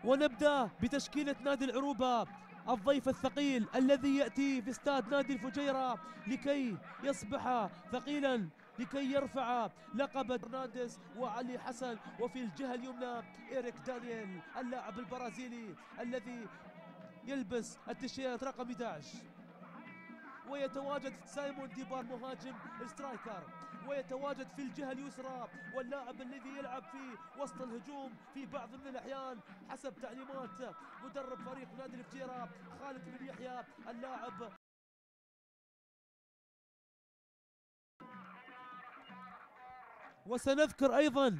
ونبدأ بتشكيلة نادي العروبة، الضيف الثقيل الذي يأتي في استاد نادي الفجيرة لكي يصبح ثقيلا، لكي يرفع لقب فرنانديز وعلي حسن. وفي الجهة اليمنى إيريك دانييل اللاعب البرازيلي الذي يلبس التيشيرت رقم 11. ويتواجد سايمون ديبار مهاجم سترايكر، ويتواجد في الجهة اليسرى واللاعب الذي يلعب في وسط الهجوم في بعض من الأحيان حسب تعليمات مدرب فريق نادي الفجيرة خالد بن يحيى اللاعب. وسنذكر أيضا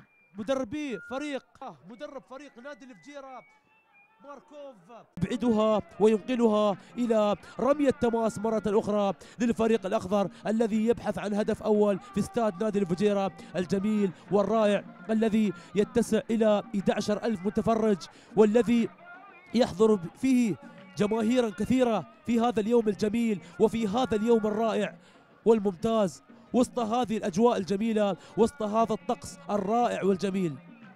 مدرب فريق نادي الفجيرة ماركوف يبعدها وينقلها إلى رمي التماس مرة أخرى للفريق الأخضر الذي يبحث عن هدف أول في استاد نادي الفجيرة الجميل والرائع الذي يتسع إلى 11,000 متفرج، والذي يحضر فيه جماهيرا كثيرة في هذا اليوم الجميل وفي هذا اليوم الرائع والممتاز، وسط هذه الأجواء الجميلة، وسط هذا الطقس الرائع والجميل.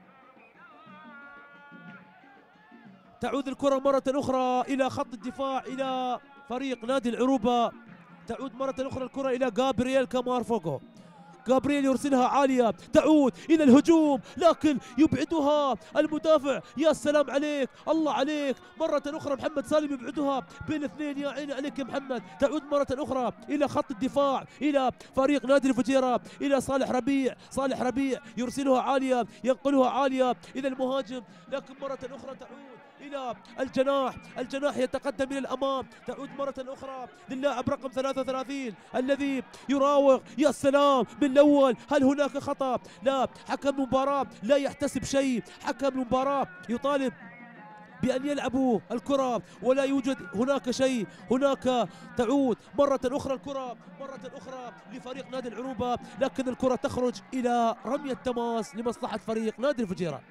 تعود الكرة مرة أخرى إلى خط الدفاع إلى فريق نادي العروبة. تعود مرة أخرى الكرة إلى جابرييل كامارفوغو. جابرييل يرسلها عالية، تعود إلى الهجوم لكن يبعدها المدافع. يا سلام عليك، الله عليك. مرة أخرى محمد سالم يبعدها بين اثنين، يا عيني عليك يا محمد. تعود مرة أخرى إلى خط الدفاع إلى فريق نادي الفجيرة إلى صالح ربيع يرسلها عالية، ينقلها عالية إلى المهاجم، لكن مرة أخرى تعود إلى الجناح يتقدم إلى الأمام. تعود مرة أخرى للاعب رقم 33 الذي يراوغ. يا سلام من الأول، هل هناك خطأ؟ لا، حكم المباراة لا يحتسب شيء، حكم المباراة يطالب بأن يلعبوا الكرة ولا يوجد هناك شيء. هناك تعود مرة أخرى الكرة مرة أخرى لفريق نادي العروبة، لكن الكرة تخرج إلى رمي التماس لمصلحة فريق نادي الفجيرة.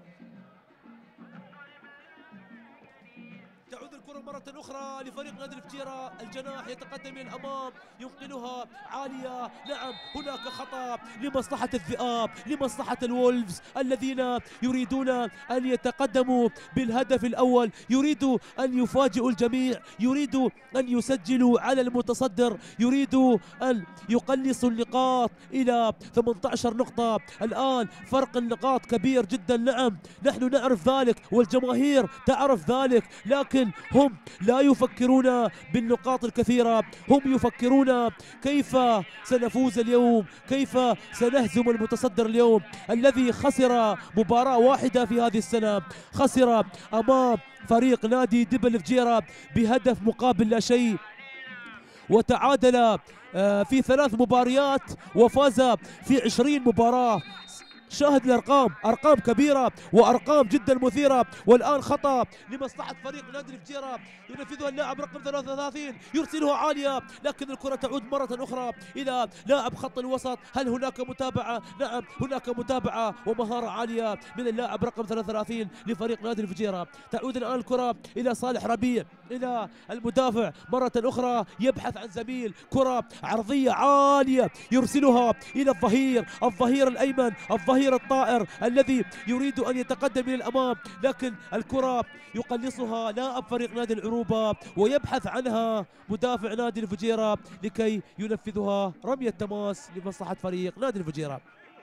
تعود الكرة مرة أخرى لفريق نادي الفجيرة، الجناح يتقدم إلى الأمام، ينقلها عالية. نعم هناك خطأ لمصلحة الذئاب، لمصلحة الولفز الذين يريدون أن يتقدموا بالهدف الأول، يريدوا أن يفاجئوا الجميع، يريدوا أن يسجلوا على المتصدر، يريدوا أن يقلصوا النقاط إلى 18 نقطة. الآن فرق النقاط كبير جدا، نعم نحن نعرف ذلك والجماهير تعرف ذلك، لكن هم لا يفكرون بالنقاط الكثيرة، هم يفكرون كيف سنفوز اليوم، كيف سنهزم المتصدر اليوم الذي خسر مباراة واحدة في هذه السنة، خسر أمام فريق نادي دبل الفجيرة بهدف مقابل لا شيء، وتعادل في 3 مباريات وفاز في 20 مباراة. شاهد الأرقام، أرقام كبيرة وأرقام جدا مثيرة. والآن خطأ لمصلحة فريق نادي الفجيرة ينفذها اللاعب رقم 33، يرسلها عالية، لكن الكرة تعود مرة أخرى إلى لاعب خط الوسط. هل هناك متابعة؟ نعم هناك متابعة ومهارة عالية من اللاعب رقم 33 لفريق نادي الفجيرة. تعود الآن الكرة إلى صالح ربيع، إلى المدافع مرة أخرى يبحث عن زميل، كرة عرضية عالية يرسلها إلى الظهير الأيمن، الظهير الطائر الذي يريد أن يتقدم إلى الأمام، لكن الكرة يقلصها لاعب فريق نادي العروبة ويبحث عنها مدافع نادي الفجيرة لكي ينفذها رمي التماس لمصلحة فريق نادي الفجيرة.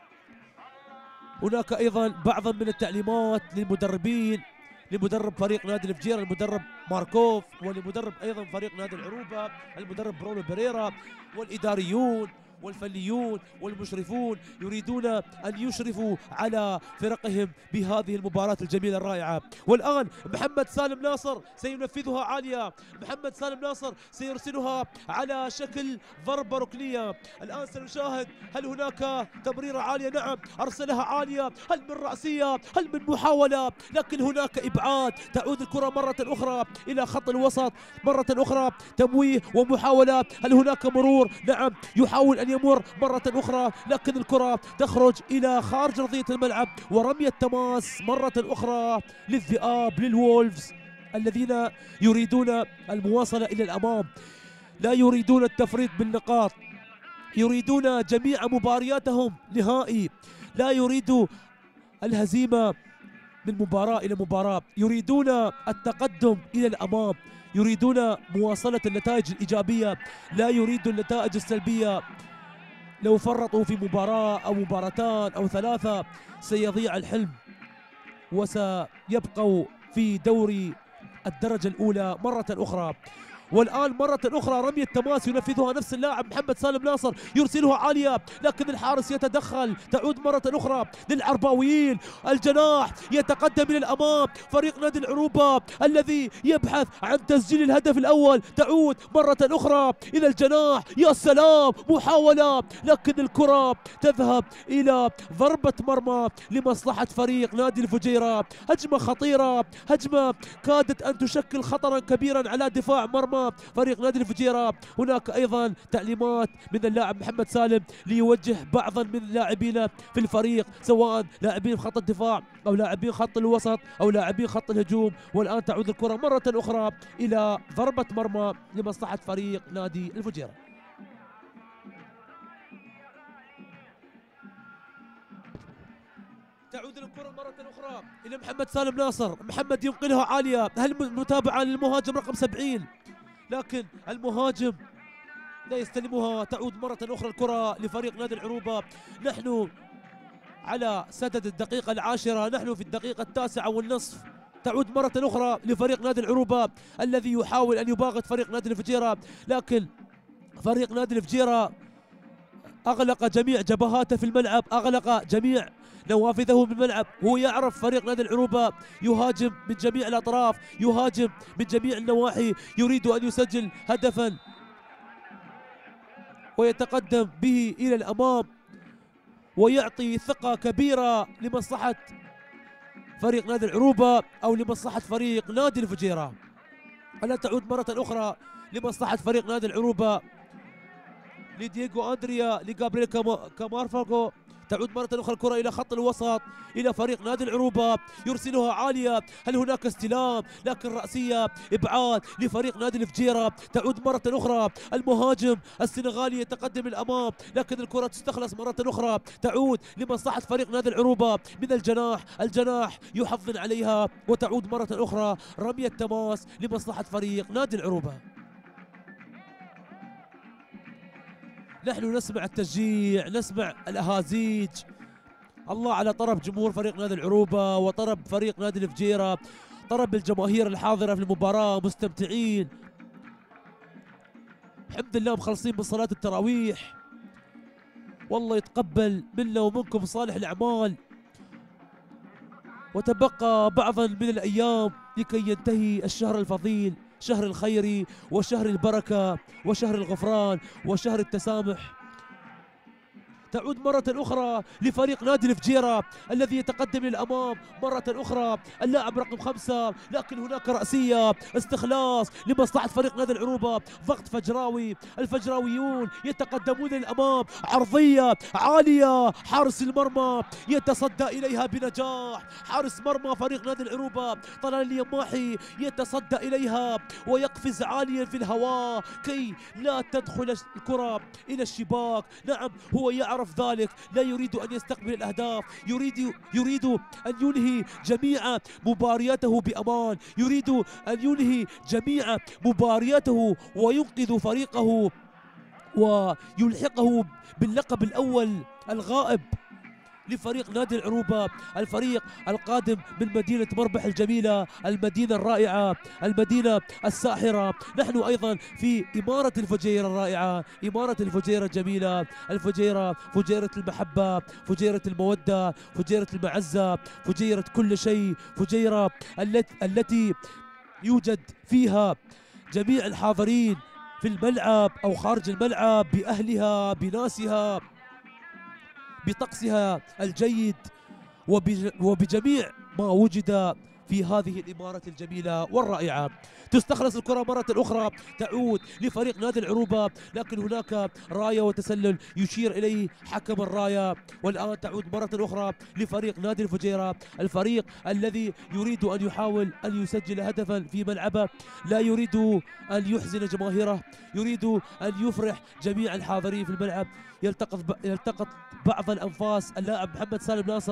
هناك أيضا بعض من التعليمات للمدربين، لمدرب فريق نادي الفجيرة المدرب ماركوف، ولمدرب أيضا فريق نادي العروبة المدرب برونو بيريرا، والإداريون والفنيون والمشرفون يريدون أن يشرفوا على فرقهم بهذه المباراة الجميلة الرائعة. والآن محمد سالم ناصر سينفذها عالية، محمد سالم ناصر سيرسلها على شكل ضربة ركنية. الآن سنشاهد هل هناك تمريرة عالية؟ نعم أرسلها عالية، هل من رأسية؟ هل من محاولة؟ لكن هناك إبعاد. تعود الكرة مرة أخرى إلى خط الوسط، مرة أخرى تمويه ومحاولات. هل هناك مرور؟ نعم يحاول أن يمر مرة أخرى، لكن الكرة تخرج إلى خارج أرضية الملعب، ورمي التماس مرة أخرى للذئاب، للوولفز الذين يريدون المواصلة إلى الأمام، لا يريدون التفريط بالنقاط، يريدون جميع مبارياتهم نهائي، لا يريدوا الهزيمة من مباراة إلى مباراة، يريدون التقدم إلى الأمام، يريدون مواصلة النتائج الإيجابية، لا يريدوا النتائج السلبية. لو فرطوا في مباراة أو مباراتان أو ثلاثة سيضيع الحلم، وسيبقوا في دوري الدرجة الأولى مرة أخرى. والآن مرة أخرى رمية تماس ينفذها نفس اللاعب محمد سالم ناصر، يرسلها عالية لكن الحارس يتدخل. تعود مرة أخرى للعرباويين، الجناح يتقدم إلى الأمام فريق نادي العروبة الذي يبحث عن تسجيل الهدف الأول. تعود مرة أخرى إلى الجناح، يا سلام محاولة لكن الكرة تذهب إلى ضربة مرمى لمصلحة فريق نادي الفجيرة. هجمة خطيرة، هجمة كادت أن تشكل خطرا كبيرا على دفاع مرمى فريق نادي الفجيرة. هناك أيضا تعليمات من اللاعب محمد سالم ليوجه بعضا من اللاعبين في الفريق، سواء لاعبين خط الدفاع أو لاعبين خط الوسط أو لاعبين خط الهجوم. والآن تعود الكرة مرة أخرى إلى ضربة مرمى لمصلحة فريق نادي الفجيرة. تعود الكرة مرة أخرى إلى محمد سالم ناصر، محمد ينقلها عالية، هل متابعة للمهاجم رقم 70 لكن المهاجم لا يستلمها. تعود مرة أخرى الكرة لفريق نادي العروبة. نحن على سدد الدقيقة العاشرة، نحن في الدقيقة 9:30. تعود مرة أخرى لفريق نادي العروبة الذي يحاول أن يباغت فريق نادي الفجيرة، لكن فريق نادي الفجيرة أغلق جميع جبهاته في الملعب، أغلق جميع نوافذه بالملعب. هو يعرف فريق نادي العروبة يهاجم من جميع الأطراف، يهاجم من جميع النواحي، يريد أن يسجل هدفا ويتقدم به إلى الأمام ويعطي ثقة كبيرة لمصلحة فريق نادي العروبة أو لمصلحة فريق نادي الفجيرة. ألا تعود مرة أخرى لمصلحة فريق نادي العروبة لدييغو أندريا لجابرييل كامارفاغو. تعود مرة أخرى الكرة إلى خط الوسط إلى فريق نادي العروبة، يرسلها عالية، هل هناك استلام لكن رأسية إبعاد لفريق نادي الفجيرة. تعود مرة أخرى المهاجم السنغالي يتقدم الأمام لكن الكرة تستخلص مرة أخرى. تعود لمصلحة فريق نادي العروبة من الجناح، الجناح يحضن عليها وتعود مرة أخرى رمية تماس لمصلحة فريق نادي العروبة. نحن نسمع التشجيع، نسمع الأهازيج. الله على طرب جمهور فريق نادي العروبة وطرب فريق نادي الفجيرة، طرب الجماهير الحاضرة في المباراة مستمتعين. الحمد لله مخلصين من صلاة التراويح، والله يتقبل منا ومنكم صالح الأعمال. وتبقى بعضا من الأيام لكي ينتهي الشهر الفضيل، شهر الخير وشهر البركة وشهر الغفران وشهر التسامح. تعود مرة أخرى لفريق نادي الفجيرة الذي يتقدم للأمام مرة أخرى اللاعب رقم 5 لكن هناك رأسية، استخلاص لمصلحة فريق نادي العروبة، ضغط فجراوي، الفجراويون يتقدمون للأمام، عرضية عالية، حارس المرمى يتصدى إليها بنجاح، حارس مرمى فريق نادي العروبة طلال اليماحي يتصدى إليها ويقفز عاليا في الهواء كي لا تدخل الكرة إلى الشباك. نعم هو يعرف ذلك، لا يريد أن يستقبل الأهداف، يريد أن ينهي جميع مبارياته بأمان، يريد أن ينهي جميع مبارياته وينقذ فريقه ويلحقه باللقب الأول الغائب لفريق نادي العروبة، الفريق القادم من مدينة مربح الجميلة، المدينة الرائعة، المدينة الساحرة. نحن أيضا في إمارة الفجيرة الرائعة، إمارة الفجيرة الجميلة، الفجيرة فجيرة المحبة، فجيرة المودة، فجيرة المعزة، فجيرة كل شيء، فجيرة التي يوجد فيها جميع الحاضرين في الملعب أو خارج الملعب بأهلها بناسها بطقسها الجيد وبجميع ما وجد في هذه الإمارة الجميلة والرائعة. تستخلص الكرة مرة أخرى، تعود لفريق نادي العروبة لكن هناك راية وتسلل يشير إليه حكم الراية. والآن تعود مرة أخرى لفريق نادي الفجيرة، الفريق الذي يريد أن يحاول أن يسجل هدفا في ملعبه، لا يريد أن يحزن جماهيره، يريد أن يفرح جميع الحاضرين في الملعب. يلتقط بعض الأنفاس اللاعب محمد سالم ناصر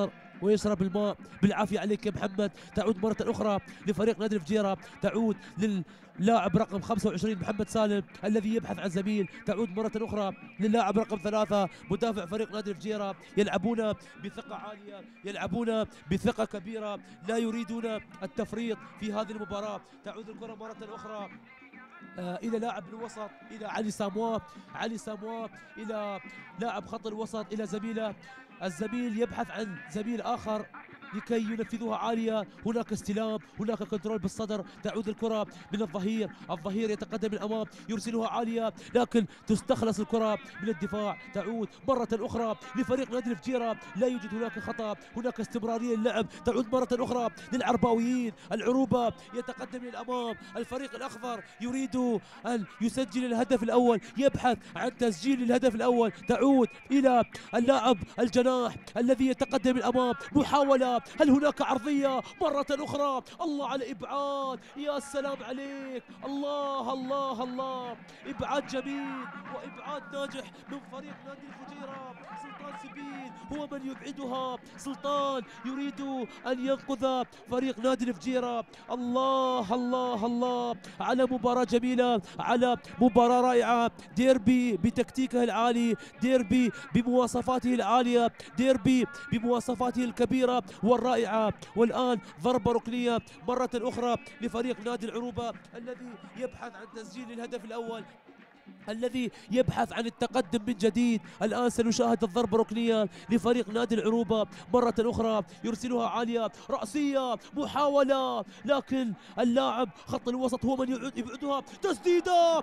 ويشرب الماء بالعافية. عليك يا محمد. تعود مرة أخرى لفريق نادي الفجيرة، تعود للاعب رقم 25 محمد سالم الذي يبحث عن زميل. تعود مرة أخرى للاعب رقم 3 مدافع فريق نادي الفجيرة. يلعبون بثقة عالية، يلعبون بثقة كبيرة، لا يريدون التفريط في هذه المباراة. تعود الكرة مرة أخرى إلى لاعب الوسط، إلى علي ساموا، علي ساموا إلى لاعب خط الوسط، إلى زميله. الزميل يبحث عن زميل آخر لكي ينفذوها عالية. هناك استلام، هناك كنترول بالصدر. تعود الكرة من الظهير، الظهير يتقدم للأمام يرسلها عالية، لكن تستخلص الكرة من الدفاع. تعود مرة أخرى لفريق نادي الفجيرة، لا يوجد هناك خطأ، هناك استمرارية للعب. تعود مرة أخرى للعرباويين. العروبة يتقدم للأمام، الفريق الأخضر يريد أن يسجل الهدف الأول، يبحث عن تسجيل الهدف الأول. تعود إلى اللاعب الجناح الذي يتقدم للأمام، محاولة. هل هناك عرضية مرة أخرى؟ الله على إبعاد، يا سلام عليك، الله الله الله، إبعاد جميل وإبعاد ناجح من فريق نادي الفجيرة. سلطان سبيل هو من يبعدها، سلطان يريد أن ينقذ فريق نادي الفجيرة. الله الله الله على مباراة جميلة، على مباراة رائعة. ديربي بتكتيكه العالي، ديربي بمواصفاته العالية، ديربي بمواصفاته الكبيرة والرائعة. والآن ضربة ركنية مرة أخرى لفريق نادي العروبة الذي يبحث عن تسجيل الهدف الأول، الذي يبحث عن التقدم من جديد. الآن سنشاهد الضربة الركنية لفريق نادي العروبة مرة أخرى، يرسلها عالية، رأسية، محاولة، لكن اللاعب خط الوسط هو من يبعدها. تسديدة،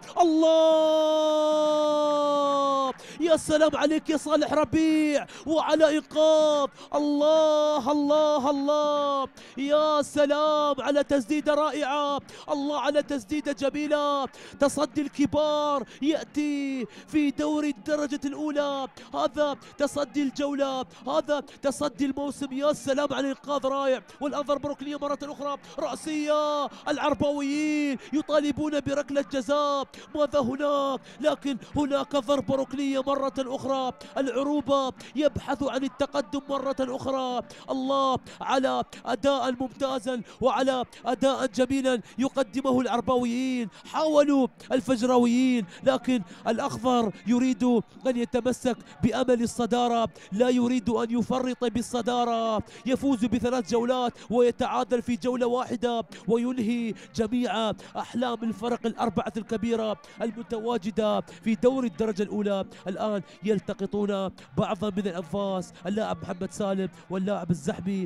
الله، يا سلام عليك يا صالح ربيع وعلى إيقاظ. الله الله الله، يا سلام على تسديدة رائعة، الله على تسديدة جميلة. تصدي الكبار يأتي في دوري الدرجة الأولى، هذا تصدي الجولة، هذا تصدي الموسم. يا سلام على إنقاذ رائع. والآن ضربة ركنية مرة أخرى، رأسية. العرباويين يطالبون بركلة جزاء، ماذا هناك؟ لكن هناك ضربة ركنية مرة أخرى. العروبة يبحث عن التقدم مرة أخرى. الله على أداء ممتازا وعلى أداء جميلا يقدمه العرباويين. حاولوا الفجراويين، لكن الأخضر يريد أن يتمسك بأمل الصدارة، لا يريد أن يفرط بالصدارة. يفوز ب3 جولات ويتعادل في جولة واحدة، وينهي جميع أحلام الفرق الأربعة الكبيرة المتواجدة في دوري الدرجة الأولى. الآن يلتقطون بعضا من الأنفاس، اللاعب محمد سالم واللاعب الزحمي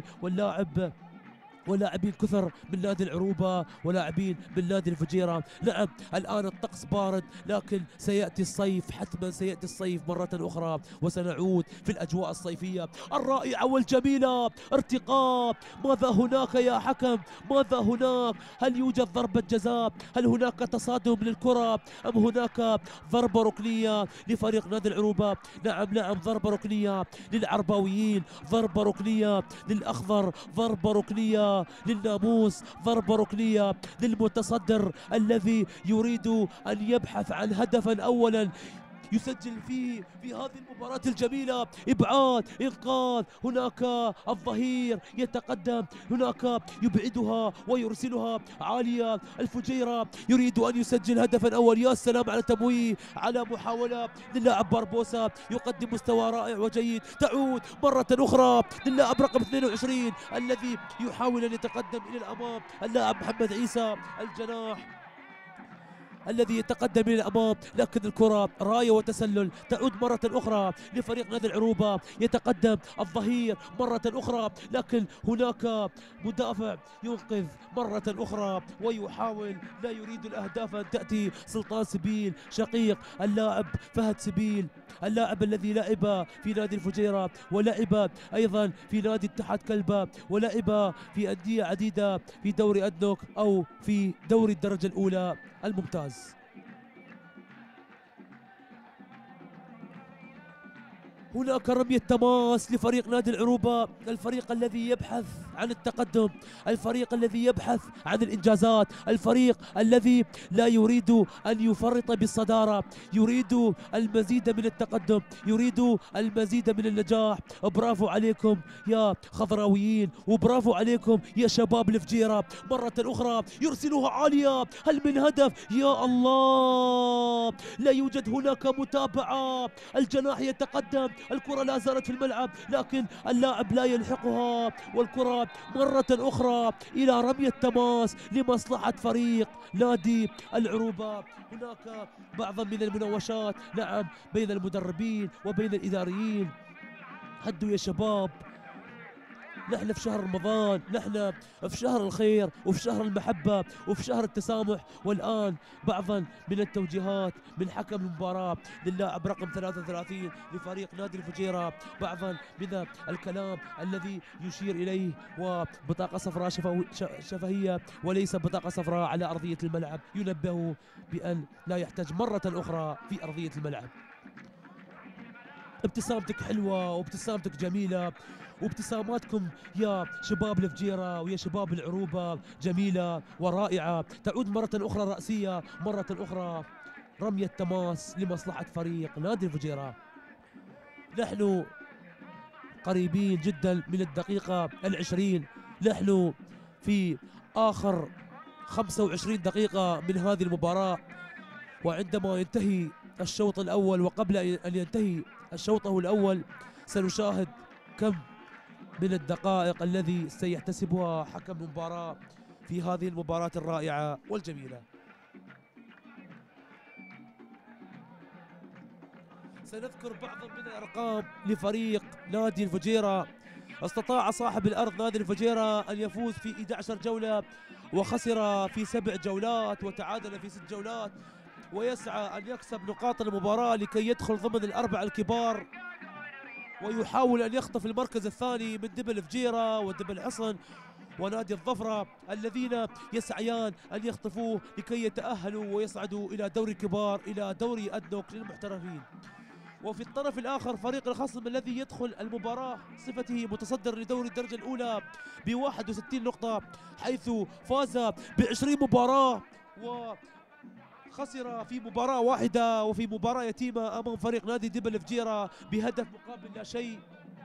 ولاعبين كثر من نادي العروبة ولاعبين من نادي الفجيرة. نعم الآن الطقس بارد، لكن سيأتي الصيف، حتما سيأتي الصيف مرة أخرى، وسنعود في الأجواء الصيفية الرائعة والجميلة. ارتقاء، ماذا هناك يا حكم؟ ماذا هناك؟ هل يوجد ضربة جزاء؟ هل هناك تصادم للكرة؟ أم هناك ضربة ركنية لفريق نادي العروبة؟ نعم ضربة ركنية للعرباويين، ضربة ركنية للأخضر، ضربة ركنية للناموس، ضربة ركنية للمتصدر الذي يريد أن يبحث عن هدفا أولا يسجل في هذه المباراة الجميلة. إبعاد، إنقاذ، هناك الظهير يتقدم، هناك يبعدها ويرسلها عالية. الفجيرة يريد أن يسجل هدفا أول. يا سلام على تمويه، على محاولة للاعب باربوسا، يقدم مستوى رائع وجيد. تعود مرة أخرى للاعب رقم 22 الذي يحاول أن يتقدم إلى الأمام، اللاعب محمد عيسى الجناح الذي يتقدم إلى الأمام، لكن الكرة راية وتسلل. تعود مرة أخرى لفريق نادي العروبة، يتقدم الظهير مرة أخرى، لكن هناك مدافع ينقذ مرة أخرى ويحاول، لا يريد الأهداف أن تأتي. سلطان سبيل شقيق اللاعب فهد سبيل، اللاعب الذي لعب في نادي الفجيرة ولعب أيضا في نادي اتحاد كلبة ولعب في أندية عديدة في دوري أدنوك أو في دوري الدرجة الأولى الممتاز. هناك رمية تماس لفريق نادي العروبة، الفريق الذي يبحث عن التقدم، الفريق الذي يبحث عن الإنجازات، الفريق الذي لا يريد أن يفرط بالصدارة، يريد المزيد من التقدم، يريد المزيد من النجاح. برافو عليكم يا خضراويين، وبرافو عليكم يا شباب الفجيرة. مرة أخرى يرسلها عالية، هل من هدف؟ يا الله، لا يوجد هناك متابعة، الجناح يتقدم، الكرة لا زالت في الملعب لكن اللاعب لا يلحقها، والكرة مرة أخرى إلى رمية تماس لمصلحة فريق نادي العروبة. هناك بعض من المناوشات نعم بين المدربين وبين الإداريين. هدوا يا شباب، نحن في شهر رمضان، نحن في شهر الخير وفي شهر المحبة وفي شهر التسامح. والآن بعضا من التوجيهات من حكم المباراة للاعب رقم 33 لفريق نادي الفجيرة، بعضا من الكلام الذي يشير إليه، وبطاقة صفراء شفهية وليس بطاقة صفراء على أرضية الملعب، ينبه بأن لا يحتاج مرة أخرى في أرضية الملعب. ابتسامتك حلوة وابتسامتك جميلة، وابتساماتكم يا شباب الفجيرة ويا شباب العروبة جميلة ورائعة. تعود مرة أخرى رأسية، مرة أخرى رمية تماس لمصلحة فريق نادي الفجيرة. نحن قريبين جدا من الدقيقة 20، نحن في آخر 25 دقيقة من هذه المباراة، وعندما ينتهي الشوط الأول وقبل أن ينتهي الشوط الأول سنشاهد كم من الدقائق الذي سيحتسبها حكم المباراة في هذه المباراة الرائعة والجميلة. سنذكر بعض من الأرقام لفريق نادي الفجيرة. استطاع صاحب الأرض نادي الفجيرة أن يفوز في 11 جولة، وخسر في 7 جولات، وتعادل في 6 جولات، ويسعى أن يكسب نقاط المباراة لكي يدخل ضمن الأربعة الكبار، ويحاول أن يخطف المركز الثاني من دبل فجيرة ودبل حصن ونادي الظفرة الذين يسعيان أن يخطفوه لكي يتأهلوا ويصعدوا إلى دوري كبار، إلى دوري أدنوك للمحترفين. وفي الطرف الآخر فريق الخصم الذي يدخل المباراة صفته متصدر لدوري الدرجة الأولى ب61 نقطة، حيث فاز ب20 مباراة وخسر في مباراة واحدة، وفي مباراة يتيمة أمام فريق نادي دبل فجيرة بهدف مقابل لا شيء،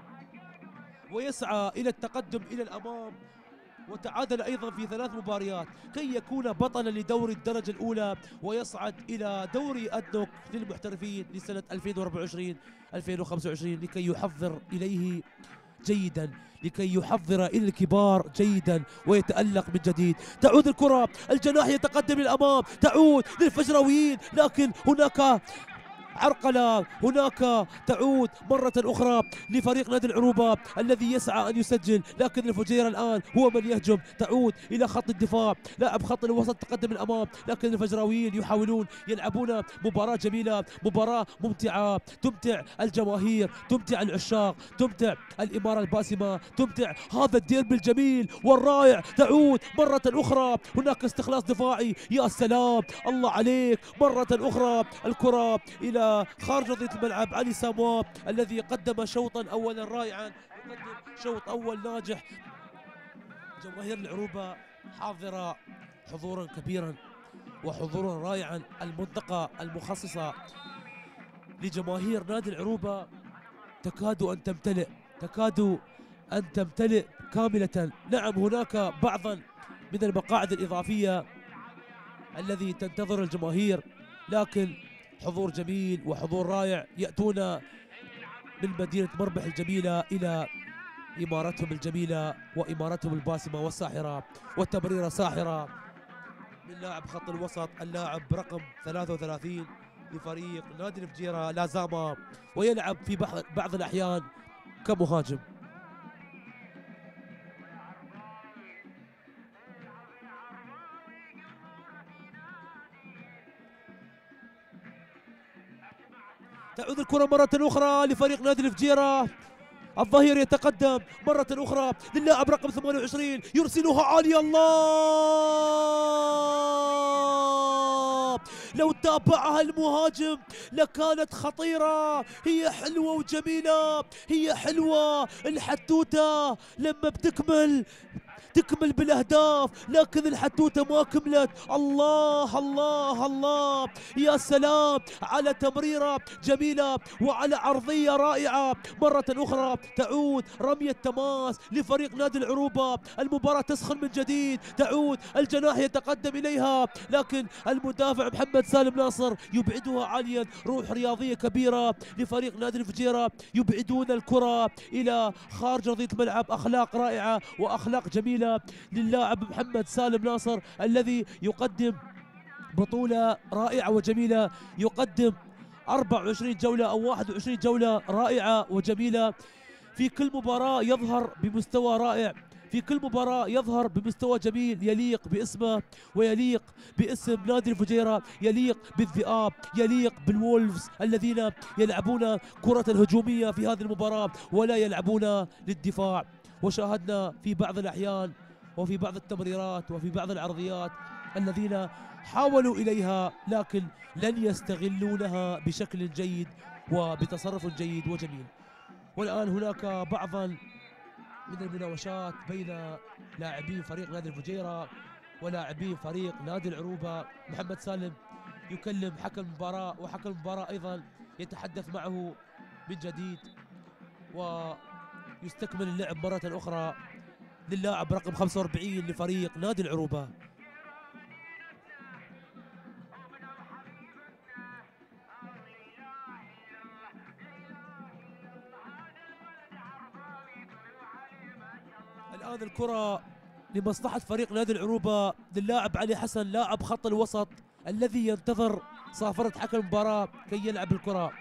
ويسعى إلى التقدم إلى الأمام، وتعادل أيضا في 3 مباريات كي يكون بطلا لدوري الدرجة الأولى ويصعد إلى دوري أدنوك للمحترفين لسنة 2024-2025 لكي يحضر إليه جيدا، لكي يحضر إلى الكبار جيدا ويتألق من جديد. تعود الكرة، الجناح يتقدم للأمام، تعود للفجراويين، لكن هناك عرقلة، هناك تعود مرة أخرى لفريق نادي العروبة الذي يسعى أن يسجل، لكن الفجيرة الآن هو من يهجم. تعود إلى خط الدفاع، لاعب خط الوسط تقدم الأمام، لكن الفجراويين يحاولون يلعبون مباراة جميلة، مباراة ممتعة تمتع الجماهير، تمتع العشاق، تمتع الإمارة الباسمة، تمتع هذا الديربي الجميل والرائع. تعود مرة أخرى، هناك استخلاص دفاعي، يا سلام الله عليك. مرة أخرى الكرة إلى خارج أرضية الملعب، علي ساموا الذي قدم شوطا أولا رائعا، يقدم شوط أول ناجح. جماهير العروبة حاضرة حضورا كبيرا وحضورا رائعا. المنطقة المخصصة لجماهير نادي العروبة تكاد أن تمتلئ، تكاد أن تمتلئ كاملة. نعم هناك بعضا من المقاعد الإضافية الذي تنتظر الجماهير، لكن حضور جميل وحضور رائع. يأتون من مدينة مربح الجميلة إلى إمارتهم الجميلة وإمارتهم الباسمة والساحرة، والتمريرة ساحرة من لاعب خط الوسط اللاعب رقم 33 لفريق نادي الفجيرة لازاما، ويلعب في بعض الأحيان كمهاجم. تعود الكرة مرة أخرى لفريق نادي الفجيرة، الظهير يتقدم مرة أخرى للاعب رقم 28، يرسلها عالية، الله لو تابعها المهاجم لكانت خطيرة. هي حلوة وجميلة، هي حلوة الحتوتة لما تكمل بالاهداف، لكن الحتوته ما كملت. الله الله الله، يا سلام على تمريره جميله وعلى عرضيه رائعه. مره اخرى تعود رميه تماس لفريق نادي العروبه. المباراه تسخن من جديد، تعود الجناح يتقدم اليها، لكن المدافع محمد سالم ناصر يبعدها عاليا. روح رياضيه كبيره لفريق نادي الفجيره، يبعدون الكره الى خارج ارضيه الملعب. اخلاق رائعه واخلاق جميله للاعب محمد سالم ناصر الذي يقدم بطولة رائعة وجميلة. يقدم 24 جولة أو 21 جولة رائعة وجميلة. في كل مباراة يظهر بمستوى رائع، في كل مباراة يظهر بمستوى جميل يليق باسمه ويليق باسم نادي الفجيرة، يليق بالذئاب، يليق بالوولفز الذين يلعبون كرة هجومية في هذه المباراة ولا يلعبون للدفاع. وشاهدنا في بعض الأحيان وفي بعض التمريرات وفي بعض العرضيات الذين حاولوا إليها لكن لن يستغلونها بشكل جيد وبتصرف جيد وجميل. والآن هناك بعضا من المناوشات بين لاعبين فريق نادي الفجيرة ولاعبين فريق نادي العروبة. محمد سالم يكلم حكم المباراة، وحكم المباراة أيضا يتحدث معه من جديد، ويستكمل اللعب مرة أخرى للاعب رقم 45 لفريق نادي العروبة. الآن الكرة لمصلحة فريق نادي العروبة للاعب علي حسن لاعب خط الوسط الذي ينتظر صافرة حكم المباراة كي يلعب الكرة.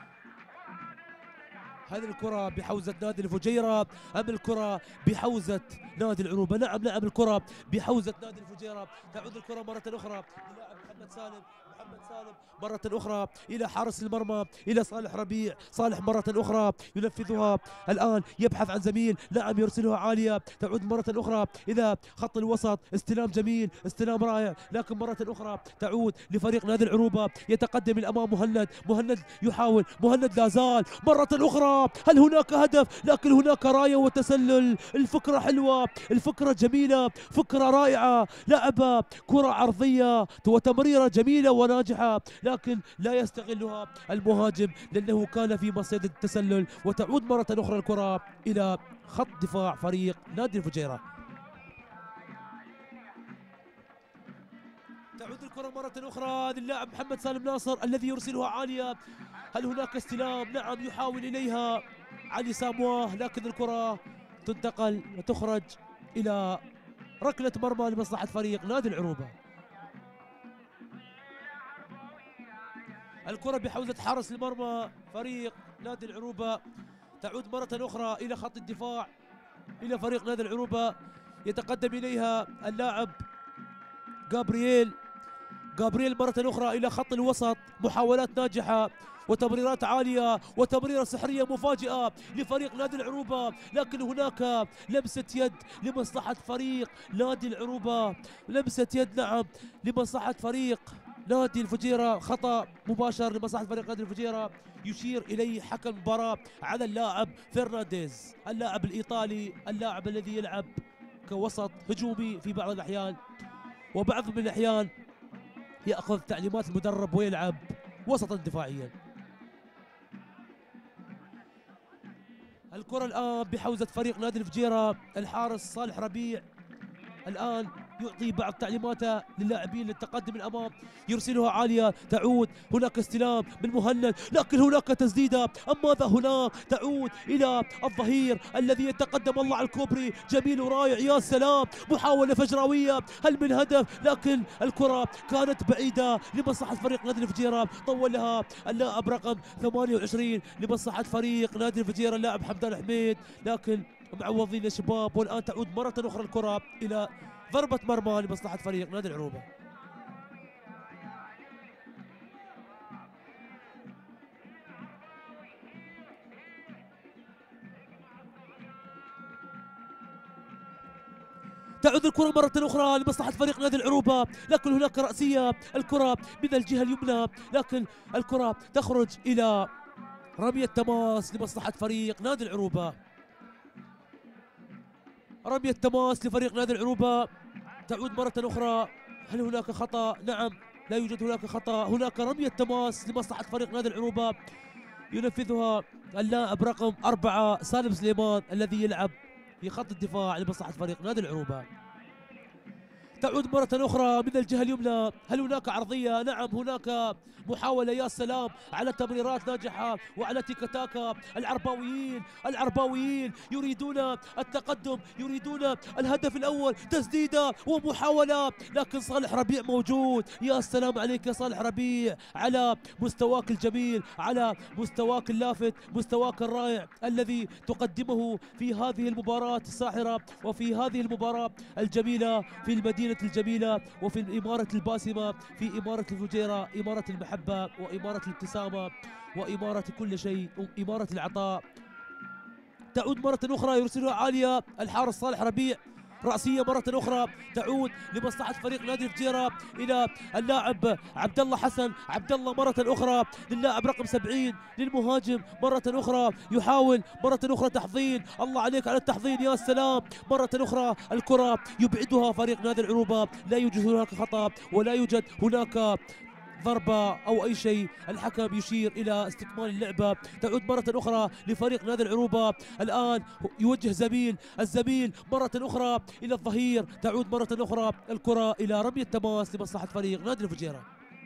هذه الكرة بحوزة نادي الفجيرة أم الكرة بحوزة نادي العروبة؟ نعم الكرة بحوزة نادي الفجيرة. تعود الكرة مرة أخرى للاعب محمد سالم مرة أخرى إلى حارس المرمى إلى صالح ربيع. صالح مرة أخرى ينفذها الآن، يبحث عن زميل، نعم يرسلها عالية. تعود مرة أخرى إلى خط الوسط، استلام جميل، استلام رائع، لكن مرة أخرى تعود لفريق نادي العروبة. يتقدم الأمام مهند يحاول، مهند لا زال مرة أخرى. هل هناك هدف؟ لكن هناك راية وتسلل. الفكرة حلوة، الفكرة جميلة، فكرة رائعة. لعب كرة عرضية وتمريرة جميلة وناجحة، لكن لا يستغلها المهاجم لأنه كان في مصيدة التسلل. وتعود مرة أخرى الكرة إلى خط دفاع فريق نادي الفجيرة. تعود الكرة مرة أخرى للاعب محمد سالم ناصر الذي يرسلها عالية. هل هناك استلام؟ نعم يحاول إليها علي سامواه، لكن الكرة تنتقل وتخرج إلى ركلة مرمى لمصلحة فريق نادي العروبة. الكرة بحوزة حارس المرمى فريق نادي العروبة. تعود مرة أخرى إلى خط الدفاع إلى فريق نادي العروبة. يتقدم إليها اللاعب جابرييل مرة أخرى إلى خط الوسط. محاولات ناجحة وتمريرات عالية وتمريرة سحرية مفاجئة لفريق نادي العروبة، لكن هناك لمسة يد لمصلحة فريق نادي العروبة، لمسة يد نعم لمصلحة فريق نادي الفجيرة. خطأ مباشر لمصلحة فريق نادي الفجيرة يشير إليه حكم المباراة على اللاعب فرنانديز، اللاعب الإيطالي، اللاعب الذي يلعب كوسط هجومي في بعض الأحيان، وبعض من الأحيان يأخذ تعليمات المدرب ويلعب وسطا دفاعيا. الكرة الآن بحوزة فريق نادي الفجيرة. الحارس صالح ربيع الآن يعطي بعض تعليماته للاعبين للتقدم الأمام، يرسلها عالية. تعود هناك استلام من مهند، لكن هناك تسديدة. أم ماذا هناك؟ تعود إلى الظهير الذي يتقدم الله على الكوبري، جميل ورائع، يا سلام، محاولة فجراوية، هل من هدف؟ لكن الكرة كانت بعيدة لمصلحة فريق نادي الفجيرة. طولها اللاعب رقم 28 لمصلحة فريق نادي الفجيرة اللاعب حمدان حميد، لكن معوضين يا شباب. والآن تعود مرة أخرى الكرة إلى ضربة مرمى لمصلحة فريق نادي العروبة. تعود الكرة مرة أخرى لمصلحة فريق نادي العروبة، لكن هناك رأسية، الكرة من الجهة اليمنى، لكن الكرة تخرج إلى رمية تماس لمصلحة فريق نادي العروبة. رمية تماس لفريق نادي العروبة، تعود مرة أخرى. هل هناك خطأ؟ نعم، لا يوجد هناك خطأ، هناك رمية تماس لمصلحة فريق نادي العروبة ينفذها اللاعب رقم 4 سالم سليمان الذي يلعب في خط الدفاع لمصلحة فريق نادي العروبة. تعود مرة أخرى من الجهة اليمنى، هل هناك عرضية؟ نعم هناك محاولة، يا سلام على تمريرات ناجحة وعلى تيكا تاكا. العرباويين يريدون التقدم، يريدون الهدف الأول، تسديدة ومحاولة، لكن صالح ربيع موجود. يا سلام عليك يا صالح ربيع على مستواك الجميل، على مستواك اللافت، مستواك الرائع الذي تقدمه في هذه المباراة الساحرة وفي هذه المباراة الجميلة في المدينة الجميلة وفي الإمارة الباسمة، في إمارة الفجيرة، إمارة المحبة وإمارة الابتسامة وإمارة كل شيء، إمارة العطاء. تعود مرة أخرى يرسلها عالية الحارس صالح ربيع، رأسية مرة أخرى تعود لمصلحة فريق نادي الفجيرة إلى اللاعب عبد الله حسن. عبد الله مرة أخرى للاعب رقم 70 للمهاجم، مرة أخرى يحاول مرة أخرى تحضين. الله عليك على التحضين، يا سلام. مرة أخرى الكرة يبعدها فريق نادي العروبة، لا يوجد هناك خطأ ولا يوجد هناك ضربة أو أي شيء، الحكم يشير إلى استكمال اللعبة. تعود مرة أخرى لفريق نادي العروبة، الآن يوجه الزميل مرة أخرى إلى الظهير. تعود مرة أخرى الكرة إلى رمية تماس لمصلحة فريق نادي الفجيرة.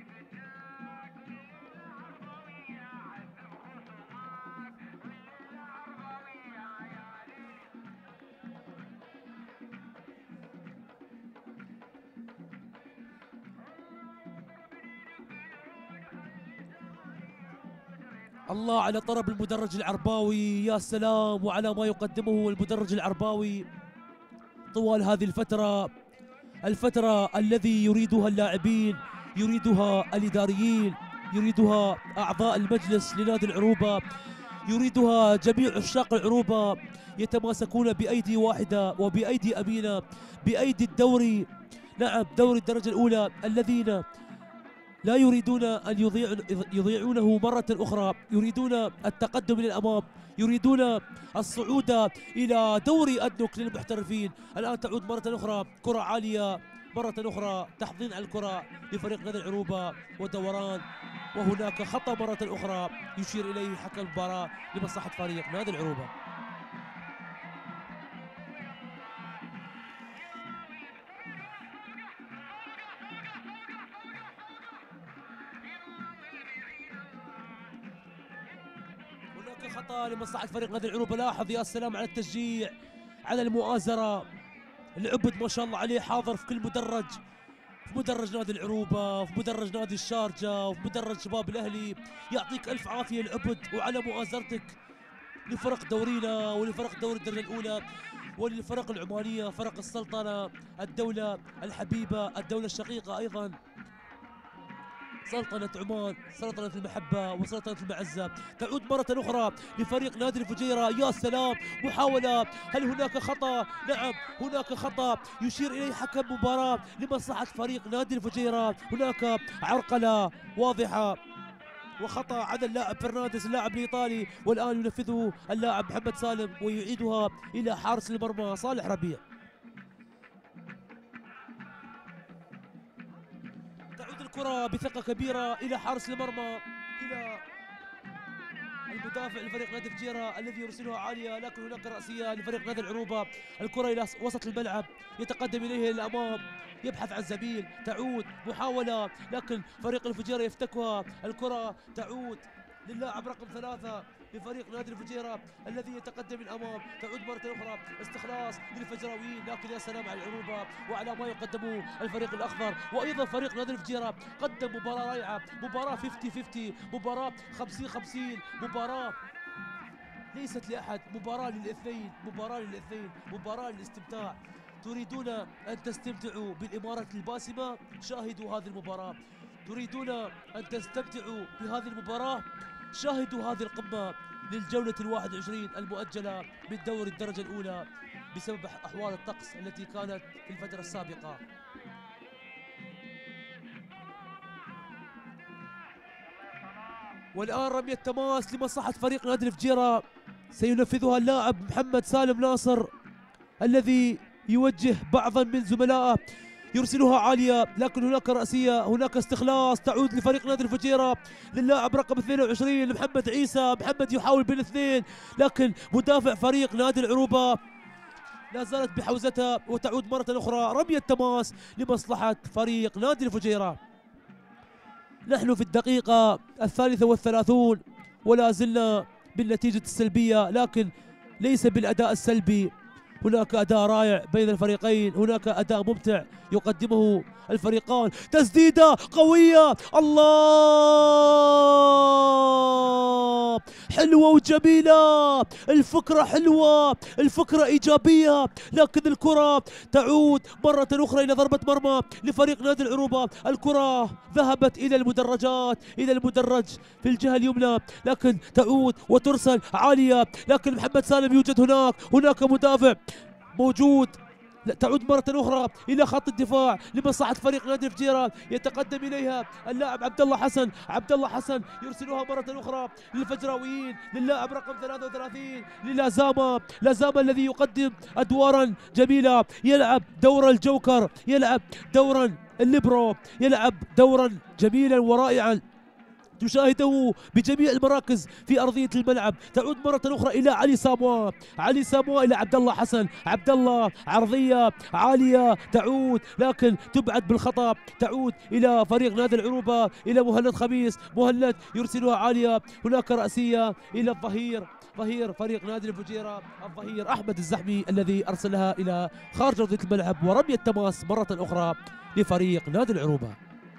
الله على طرب المدرج العرباوي، يا سلام، وعلى ما يقدمه المدرج العرباوي طوال هذه الفترة الذي يريدها اللاعبين، يريدها الإداريين، يريدها أعضاء المجلس لنادي العروبة، يريدها جميع عشاق العروبة، يتماسكون بأيدي واحدة وبأيدي أمينة، بأيدي الدوري، نعم دوري الدرجة الأولى، الذين لا يريدون أن يضيعونه مرة أخرى، يريدون التقدم للأمام، يريدون الصعود إلى دوري أدنوك للمحترفين. الآن تعود مرة أخرى كرة عالية، مرة أخرى تحضين على الكرة لفريق نادي العروبة ودوران، وهناك خطأ مرة أخرى يشير إليه حكم المباراة لمصلحة فريق نادي العروبة. خطأ لمصلحة فريق نادي العروبة. لاحظ يا سلام على التشجيع، على المؤازرة، العبد ما شاء الله عليه حاضر في كل مدرج، في مدرج نادي العروبة، في مدرج نادي الشارجة، وفي مدرج شباب الأهلي. يعطيك ألف عافية العبد وعلى مؤازرتك لفرق دورينا ولفرق دوري الدرجة الأولى وللفرق العمانية، فرق السلطنة، الدولة الحبيبة، الدولة الشقيقة أيضا، سلطنة عمان، سلطنة المحبة وسلطنة المعزة. تعود مرة أخرى لفريق نادي الفجيرة، يا سلام، محاولة، هل هناك خطأ؟ نعم هناك خطأ يشير إليه حكم مباراة لمصلحة فريق نادي الفجيرة. هناك عرقلة واضحة وخطأ على اللاعب فرنانديز اللاعب الإيطالي، والآن ينفذه اللاعب محمد سالم ويعيدها إلى حارس المرمى صالح ربيع. الكرة بثقة كبيرة إلى حارس المرمى، إلى المدافع لفريق نادي الفجيرة الذي يرسلها عالية، لكن هناك رأسية لفريق نادي العروبة. الكرة إلى وسط الملعب، يتقدم إليه للأمام، يبحث عن زميل. تعود محاولة، لكن فريق الفجيرة يفتكها. الكرة تعود للاعب رقم 3 لفريق نادي الفجيرة الذي يتقدم الامام. تعود مرة اخرى استخلاص للفجراويين، لكن يا سلام على العروبة وعلى ما يقدمه الفريق الاخضر. وايضا فريق نادي الفجيرة قدم مباراة رائعة، مباراة 50-50، مباراة 50-50، مباراة ليست لأحد، مباراة للاثنين، مباراة للاستمتاع. تريدون أن تستمتعوا بالإمارة الباسمة؟ شاهدوا هذه المباراة. تريدون أن تستمتعوا بهذه المباراة؟ شاهدوا هذه القمة للجولة 21 المؤجلة من دوري الدرجة الأولى بسبب أحوال الطقس التي كانت في الفترة السابقة. والآن رمية تماس لمصلحة فريق نادي الفجيرة سينفذها اللاعب محمد سالم ناصر الذي يوجه بعضا من زملائه، يرسلها عالية لكن هناك رأسية، هناك استخلاص تعود لفريق نادي الفجيرة للاعب رقم 22 محمد عيسى. محمد يحاول بين الاثنين لكن مدافع فريق نادي العروبة لا زالت بحوزتها، وتعود مرة أخرى رمية تماس لمصلحة فريق نادي الفجيرة. نحن في الدقيقة 33 ولا زلنا بالنتيجة السلبية، لكن ليس بالأداء السلبي. هناك أداء رائع بين الفريقين، هناك أداء ممتع يقدمه الفريقان. تسديدة قوية، الله، حلوة وجميلة، الفكرة حلوة، الفكرة إيجابية، لكن الكرة تعود مرة أخرى إلى ضربة مرمى لفريق نادي العروبة. الكرة ذهبت إلى المدرجات، إلى المدرج في الجهة اليمنى، لكن تعود وترسل عالية، لكن محمد سالم يوجد هناك مدافع موجود. تعود مرة أخرى إلى خط الدفاع لمصلحة فريق نادي الفجيرة، يتقدم إليها اللاعب عبد الله حسن يرسلها مرة أخرى للفجراويين، للاعب رقم 33 للازامة الذي يقدم أدوارا جميلة، يلعب دور الجوكر، يلعب دورا الليبرو، يلعب دورا جميلا ورائعا تشاهده بجميع المراكز في أرضية الملعب. تعود مرة أخرى إلى علي ساموا إلى عبد الله حسن، عرضية عالية تعود لكن تبعد بالخطأ، تعود إلى فريق نادي العروبة، إلى مهند خميس، مهند يرسلها عالية، هناك رأسية إلى ظهير فريق نادي الفجيرة، الظهير أحمد الزحمي الذي أرسلها إلى خارج أرضية الملعب، ورمية تماس مرة أخرى لفريق نادي العروبة.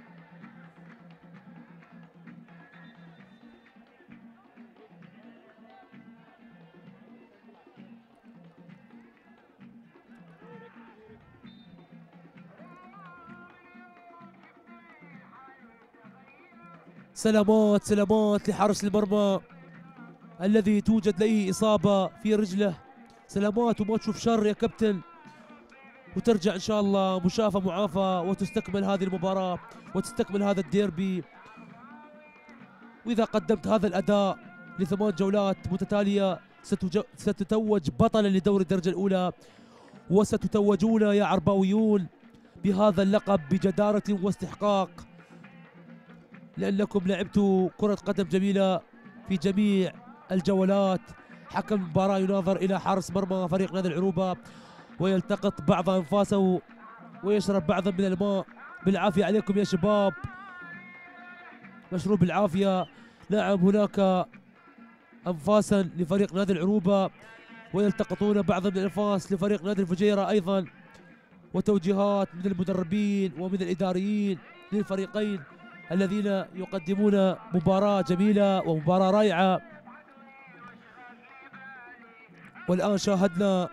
سلامات لحارس المرمى الذي توجد له إصابة في رجله. سلامات وما تشوف شر يا كابتن، وترجع إن شاء الله مشافى معافى وتستكمل هذه المباراة وتستكمل هذا الديربي. وإذا قدمت هذا الأداء ل8 جولات متتالية ستتوج بطلا لدوري الدرجة الأولى، وستتوجون يا عرباويون بهذا اللقب بجدارة واستحقاق، لأنكم لعبتوا كرة قدم جميلة في جميع الجولات. حكم المباراة يناظر إلى حارس مرمى فريق نادي العروبة ويلتقط بعض أنفاسه ويشرب بعضا من الماء. بالعافية عليكم يا شباب، مشروب بالعافية. نعم هناك أنفاسا لفريق نادي العروبة ويلتقطون بعضا من الأنفاس لفريق نادي الفجيرة أيضا، وتوجيهات من المدربين ومن الإداريين للفريقين الذين يقدمون مباراة جميلة ومباراة رائعة. والآن شاهدنا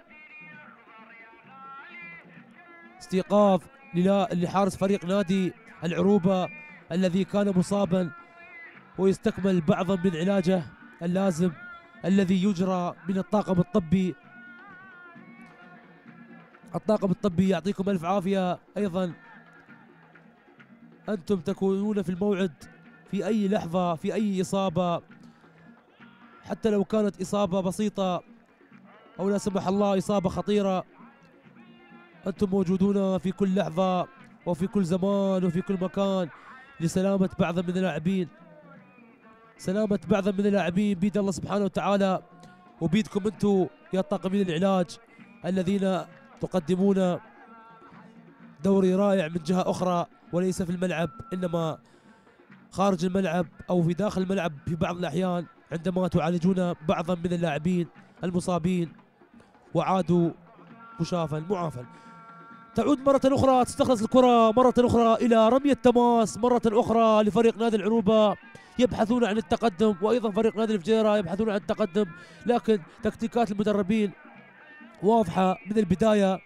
استيقاظ لحارس فريق نادي العروبة الذي كان مصابا ويستكمل بعضا من علاجه اللازم الذي يجرى من الطاقم الطبي. الطاقم الطبي يعطيكم ألف عافية. أيضا أنتم تكونون في الموعد في أي لحظة، في أي إصابة، حتى لو كانت إصابة بسيطة أو لا سمح الله إصابة خطيرة، أنتم موجودون في كل لحظة وفي كل زمان وفي كل مكان لسلامة بعض من اللاعبين. سلامة بعض من اللاعبين بيد الله سبحانه وتعالى، وبيدكم أنتم يا طاقمين العلاج الذين تقدمون دوري رائع من جهة أخرى، وليس في الملعب إنما خارج الملعب أو في داخل الملعب في بعض الأحيان، عندما تعالجون بعضا من اللاعبين المصابين وعادوا معافى. تعود مرة أخرى، تستخلص الكرة مرة أخرى إلى رمية تماس مرة أخرى لفريق نادي العروبة، يبحثون عن التقدم، وأيضا فريق نادي الفجيرة يبحثون عن التقدم، لكن تكتيكات المدربين واضحة من البداية،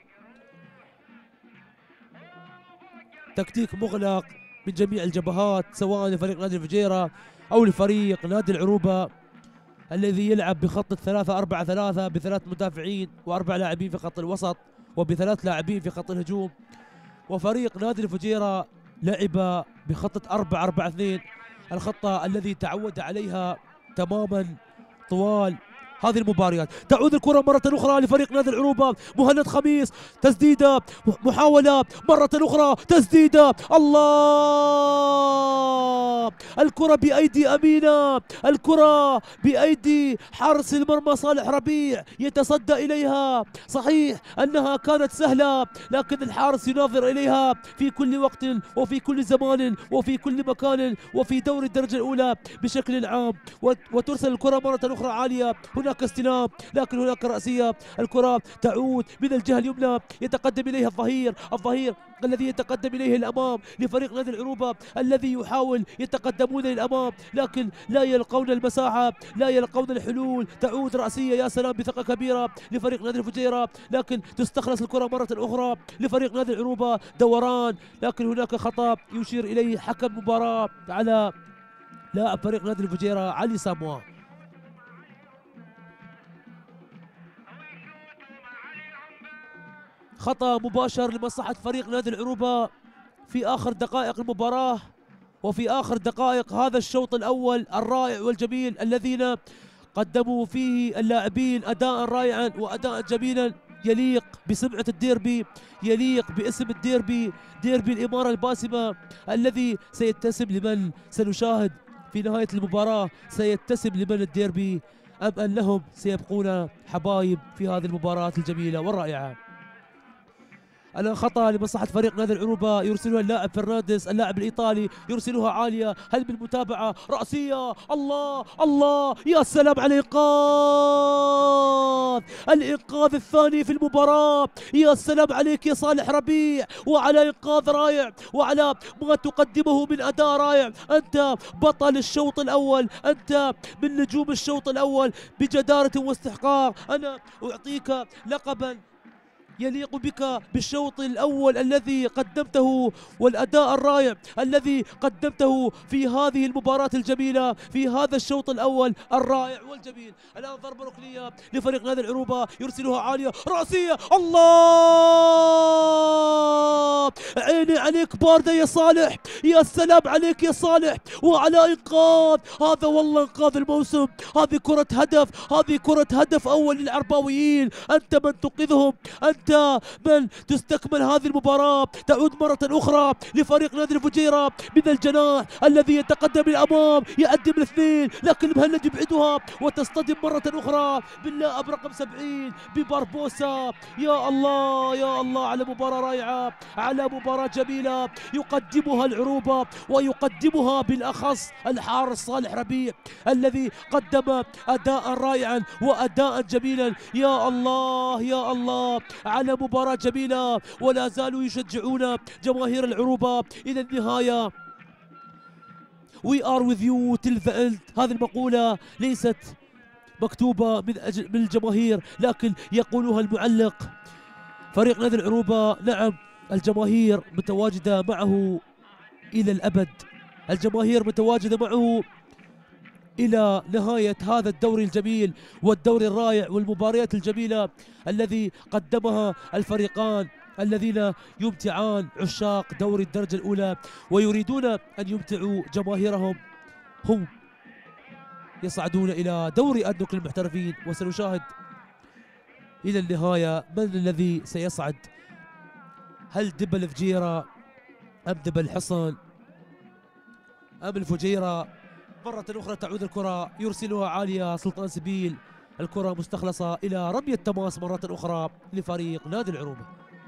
تكتيك مغلق من جميع الجبهات سواء لفريق نادي الفجيرة أو لفريق نادي العروبة. الذي يلعب بخط 3-4-3 بثلاث مدافعين وأربع لاعبين في خط الوسط وبثلاث لاعبين في خط الهجوم. وفريق نادي الفجيرة لعب بخطة 4-4-2، الخطة الذي تعود عليها تماما طوال هذه المباريات. تعود الكرة مرة أخرى لفريق نادي العروبة، مهند خميس، تسديدة، محاولة مرة أخرى، تسديدة، الله، الكرة بأيدي أمينة، الكرة بأيدي حارس المرمى صالح ربيع يتصدى إليها. صحيح أنها كانت سهلة، لكن الحارس يناظر إليها في كل وقت وفي كل زمان وفي كل مكان وفي دوري الدرجة الأولى بشكل عام. وترسل الكرة مرة أخرى عالية، هناك استلام لكن هناك رأسية، الكرة تعود من الجهة اليمنى، يتقدم إليها الظهير الذي يتقدم إليه الأمام لفريق نادي العروبة، الذي يحاول يتقدمون للأمام لكن لا يلقون المساحة، لا يلقون الحلول. تعود رأسية، يا سلام، بثقة كبيرة لفريق نادي الفجيرة، لكن تستخلص الكرة مرة أخرى لفريق نادي العروبة، دوران، لكن هناك خطأ يشير إليه حكم مباراة على لاعب فريق نادي الفجيرة علي ساموا. خطأ مباشر لمصلحة فريق نادي العروبة في آخر دقائق المباراة وفي آخر دقائق هذا الشوط الأول الرائع والجميل الذين قدموا فيه اللاعبين أداء رائعا وأداء جميلا يليق بسمعة الديربي، يليق باسم الديربي، ديربي الإمارة الباسمة الذي سيتسم لمن سنشاهد في نهاية المباراة، سيتسم لمن الديربي أم أنهم سيبقون حبايب في هذه المباراة الجميلة والرائعة. الآن خطأ لمصلحة فريق نادي العروبة يرسلها اللاعب فرنانديز اللاعب الإيطالي، يرسلها عالية، هل بالمتابعة، رأسية، الله الله، يا سلام على الإنقاذ الثاني في المباراة، يا سلام عليك يا صالح ربيع، وعلى إنقاذ رائع وعلى ما تقدمه من أداء رائع. أنت بطل الشوط الأول، أنت من نجوم الشوط الأول بجدارة واستحقاق. أنا أعطيك لقبا يليق بك بالشوط الأول الذي قدمته والأداء الرائع الذي قدمته في هذه المباراة الجميلة في هذا الشوط الأول الرائع والجميل. الآن ضربة ركنية لفريق نادي العروبة، يرسلها عالية، رأسية، الله، عيني عليك باردة يا صالح، يا سلام عليك يا صالح، وعلى إنقاذ، هذا والله إنقاذ الموسم، هذه كرة هدف، هذه كرة هدف أول للعرباويين، أنت من تنقذهم، أنت من تستكمل هذه المباراة. تعود مرة أخرى لفريق نادي الفجيرة من الجناح الذي يتقدم للأمام، يقدم الاثنين لكن مهند يبعدها وتصطدم مرة أخرى باللاعب رقم 70 بباربوسا. يا الله يا الله على مباراة رائعة، على مباراة جميلة يقدمها العروبة ويقدمها بالأخص الحارس صالح ربيع الذي قدم أداء رائعا وأداء جميلا. يا الله يا الله على مباراة جميلة، ولا زالوا يشجعون جماهير العروبة إلى النهاية. We are with you till the end. هذه المقولة ليست مكتوبة من الجماهير لكن يقولها المعلق. فريق نادي العروبة، نعم، الجماهير متواجدة معه إلى الأبد، الجماهير متواجدة معه إلى نهاية هذا الدوري الجميل والدوري الرائع والمباريات الجميلة الذي قدمها الفريقان الذين يمتعان عشاق دوري الدرجة الأولى ويريدون أن يمتعوا جماهيرهم. هم يصعدون إلى دوري أدنى للمحترفين، وسنشاهد إلى النهاية من الذي سيصعد، هل دبل الفجيرة أم دبل الحصن أم الفجيرة. مرة أخرى تعود الكرة، يرسلها عالية سلطان سبيل، الكرة مستخلصة إلى رمية تماس مرة أخرى لفريق نادي العروبة.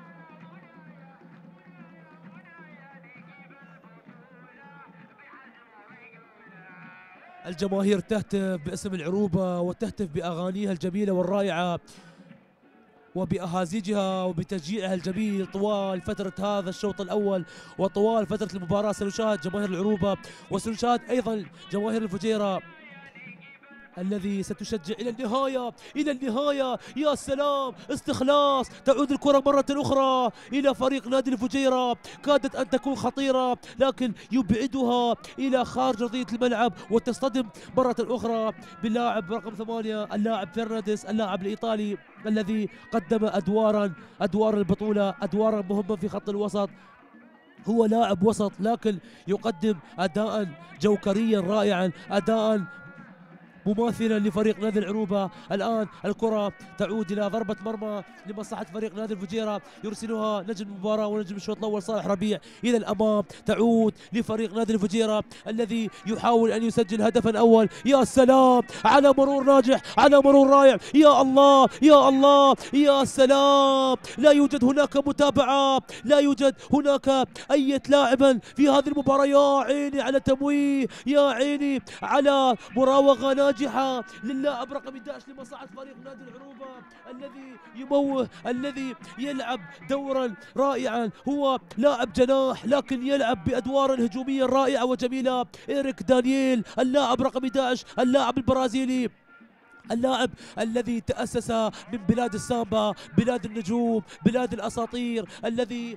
الجماهير تهتف باسم العروبة وتهتف بأغانيها الجميلة والرائعة وبأهازيجها وبتشجيعها الجميل طوال فترة هذا الشوط الأول وطوال فترة المباراة. سنشاهد جماهير العروبة وسنشاهد أيضا جماهير الفجيرة الذي ستشجع إلى النهاية، إلى النهاية. يا سلام، استخلاص. تعود الكرة مرة أخرى إلى فريق نادي الفجيرة، كادت أن تكون خطيرة لكن يبعدها إلى خارج أرضية الملعب، وتصطدم مرة أخرى باللاعب رقم 8 اللاعب فرنانديز، اللاعب الإيطالي الذي قدم أدوار البطولة، أدوارا مهمة في خط الوسط. هو لاعب وسط لكن يقدم أداء جوكريا رائعا، أداء مماثلا لفريق نادي العروبة. الآن الكرة تعود إلى ضربة مرمى لمصلحة فريق نادي الفجيرة، يرسلها نجم المباراة ونجم الشوط الأول صالح ربيع إلى الأمام. تعود لفريق نادي الفجيرة الذي يحاول أن يسجل هدفا أول. يا سلام على مرور ناجح، على مرور رائع. يا الله يا الله يا سلام، لا يوجد هناك متابعة، لا يوجد هناك أي لاعبا في هذه المباراة. يا عيني على تمويه، يا عيني على مراوغة ناجحة للاعب رقم 11 لمصلحة فريق نادي العروبة الذي يموه، الذي يلعب دورا رائعا. هو لاعب جناح لكن يلعب بأدوار هجومية رائعة وجميلة. إيريك دانييل اللاعب رقم 11، اللاعب البرازيلي، اللاعب الذي تأسس من بلاد السامبا، بلاد النجوم، بلاد الأساطير، الذي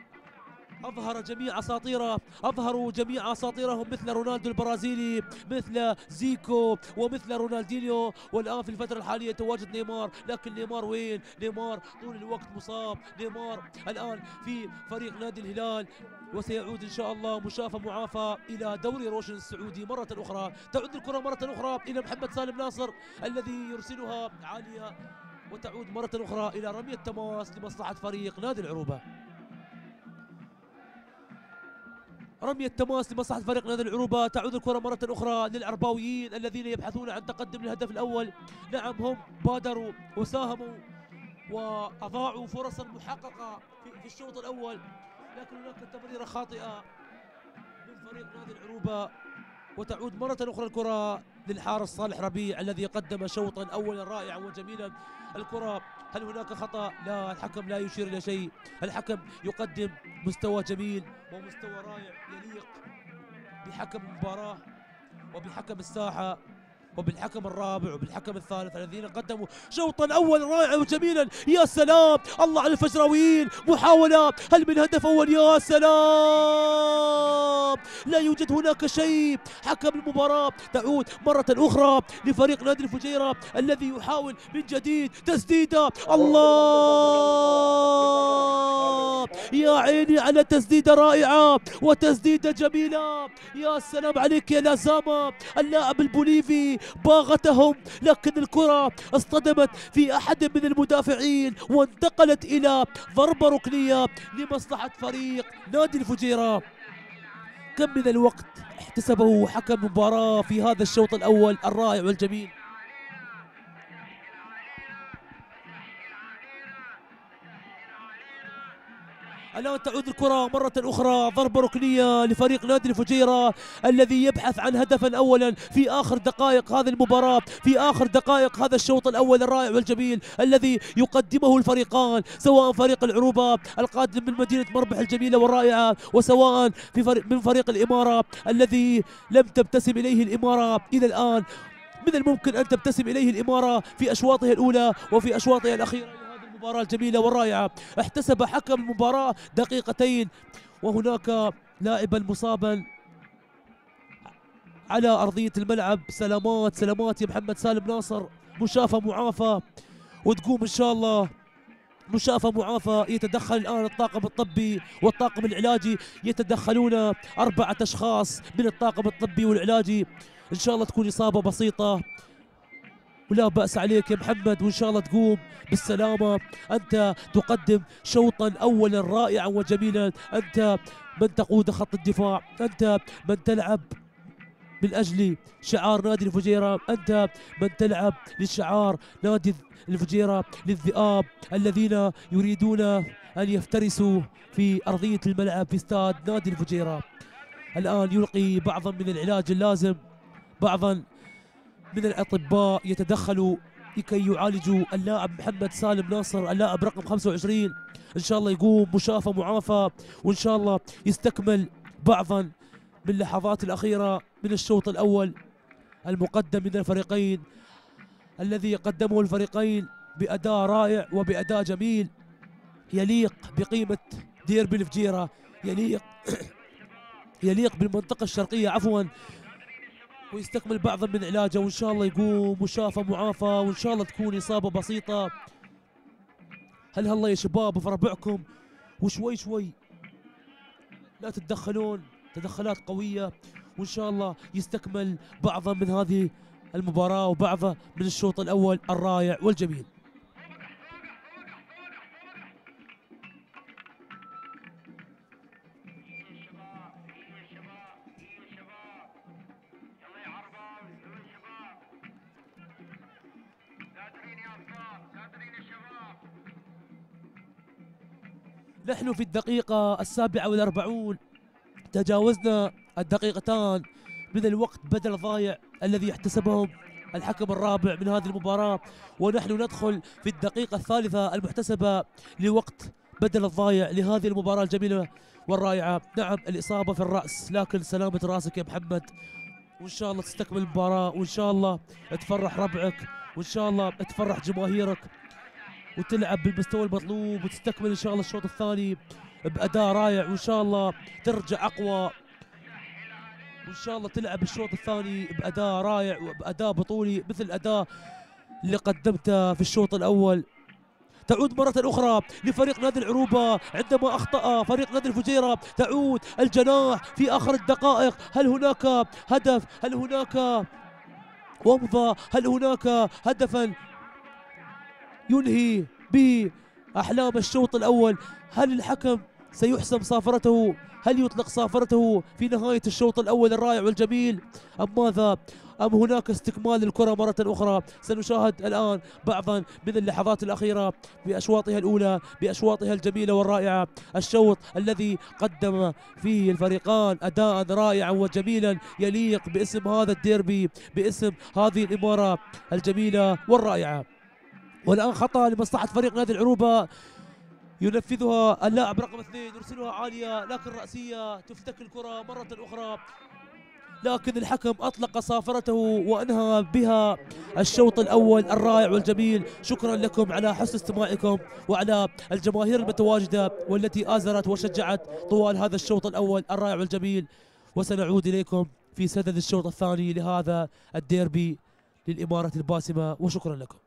أظهروا جميع أساطيرهم مثل رونالدو البرازيلي، مثل زيكو، ومثل رونالدينيو. والآن في الفترة الحالية يتواجد نيمار، لكن نيمار وين؟ نيمار طول الوقت مصاب. نيمار الآن في فريق نادي الهلال، وسيعود إن شاء الله مشافى معافى إلى دوري روشن السعودي مرة أخرى. تعود الكرة مرة أخرى إلى محمد سالم ناصر الذي يرسلها عالية، وتعود مرة أخرى إلى رمية تماس لمصلحة فريق نادي العروبة. رمية تماس لمصلحة فريق نادي العروبة. تعود الكرة مرة أخرى للعرباويين الذين يبحثون عن تقدم الهدف الأول. نعم، هم بادروا وساهموا وأضاعوا فرصا محققة في الشوط الأول، لكن هناك تمريرة خاطئة من فريق نادي العروبة. وتعود مرة أخرى الكرة للحارس صالح ربيع الذي قدم شوطا أولا رائعا وجميلا. الكرة، هل هناك خطأ؟ لا، الحكم لا يشير إلى شيء. الحكم يقدم مستوى جميل ومستوى رائع يليق بحكم المباراة وبحكم الساحة وبالحكم الرابع وبالحكم الثالث الذين قدموا شوطا أول رائعا وجميلا. يا سلام، الله على الفجراويين، محاولة، هل من هدف أول؟ يا سلام، لا يوجد هناك شيء. حكم المباراة. تعود مرة أخرى لفريق نادي الفجيرة الذي يحاول من جديد تسديدة. الله، يا عيني على تسديدة رائعة وتسديدة جميلة. يا سلام عليك يا لازاما، اللاعب البوليفي باغتهم، لكن الكرة اصطدمت في أحد من المدافعين وانتقلت إلى ضربة ركنية لمصلحة فريق نادي الفجيرة. كم من الوقت احتسبه حكم المباراة في هذا الشوط الأول الرائع والجميل. الآن تعود الكرة مرة أخرى، ضربة ركنية لفريق نادي الفجيرة الذي يبحث عن هدفا أولا في آخر دقائق هذه المباراة، في آخر دقائق هذا الشوط الأول الرائع والجميل الذي يقدمه الفريقان، سواء فريق العروبة القادم من مدينة مربح الجميلة والرائعة، وسواء من فريق الإمارة الذي لم تبتسم إليه الإمارة إلى الآن. من الممكن أن تبتسم إليه الإمارة في أشواطها الأولى وفي أشواطها الأخيرة. المباراة الجميلة والرائعة، احتسب حكم المباراة دقيقتين، وهناك لاعبا مصابا على أرضية الملعب. سلامات يا محمد سالم ناصر، مشافى معافى وتقوم إن شاء الله مشافى معافى. يتدخل الآن الطاقم الطبي والطاقم العلاجي، يتدخلون 4 أشخاص من الطاقم الطبي والعلاجي. إن شاء الله تكون إصابة بسيطة ولا بأس عليك يا محمد، وإن شاء الله تقوم بالسلامة. أنت تقدم شوطا أولا رائعا وجميلا، أنت من تقود خط الدفاع، أنت من تلعب من أجل شعار نادي الفجيرة، أنت من تلعب لشعار نادي الفجيرة، للذئاب الذين يريدون أن يفترسوا في أرضية الملعب في استاد نادي الفجيرة. الآن يلقي بعضا من العلاج اللازم، بعضا من الأطباء يتدخلوا لكي يعالجوا اللاعب محمد سالم ناصر، اللاعب رقم 25. إن شاء الله يقوم مشافى معافى، وإن شاء الله يستكمل بعضا من اللحظات الأخيرة من الشوط الأول المقدم من الفريقين، الذي قدمه الفريقين بأداء رائع وبأداء جميل يليق بقيمة ديربي الفجيرة، يليق بالمنطقة الشرقية عفوا، ويستكمل بعضا من علاجه، وإن شاء الله يقوم وشافى معافى، وإن شاء الله تكون إصابة بسيطة. هلا يا شباب في ربعكم، وشوي شوي لا تتدخلون تدخلات قوية، وإن شاء الله يستكمل بعضا من هذه المباراة وبعضا من الشوط الأول الرائع والجميل. نحن في الدقيقة 47، تجاوزنا الدقيقتان من الوقت بدل ضايع الذي احتسبهم الحكم الرابع من هذه المباراة، ونحن ندخل في الدقيقة الثالثة المحتسبة لوقت بدل الضايع لهذه المباراة الجميلة والرائعة. نعم الإصابة في الرأس، لكن سلامة راسك يا محمد، وإن شاء الله تستكمل المباراة، وإن شاء الله تفرح ربعك، وإن شاء الله تفرح جماهيرك، وتلعب بالمستوى المطلوب، وتستكمل إن شاء الله الشوط الثاني بأداء رائع، وإن شاء الله ترجع أقوى، وإن شاء الله تلعب الشوط الثاني بأداء رائع وبأداء بطولي مثل الأداء اللي قدمته في الشوط الأول. تعود مرة أخرى لفريق نادي العروبة عندما أخطأ فريق نادي الفجيرة، تعود الجناح في آخر الدقائق. هل هناك هدف؟ هل هناك ومضة؟ هل هناك هدفا ينهي به أحلام الشوط الأول؟ هل الحكم سيحسم صافرته؟ هل يطلق صافرته في نهاية الشوط الأول الرائع والجميل أم ماذا؟ أم هناك استكمال للكرة مرة أخرى؟ سنشاهد الآن بعضا من اللحظات الأخيرة بأشواطها الأولى، بأشواطها الجميلة والرائعة. الشوط الذي قدم فيه الفريقان أداء رائعا وجميلا يليق باسم هذا الديربي، باسم هذه الإمارة الجميلة والرائعة. والآن خطأ لمصلحة فريق نادي العروبة ينفذها اللاعب رقم 2، يرسلها عالية لكن رأسية، تفتك الكرة مرة أخرى، لكن الحكم أطلق صافرته وأنهى بها الشوط الأول الرائع والجميل. شكرا لكم على حسن استماعكم وعلى الجماهير المتواجدة والتي آزرت وشجعت طوال هذا الشوط الأول الرائع والجميل، وسنعود إليكم في سدد الشوط الثاني لهذا الديربي للإمارة الباسمة، وشكرا لكم.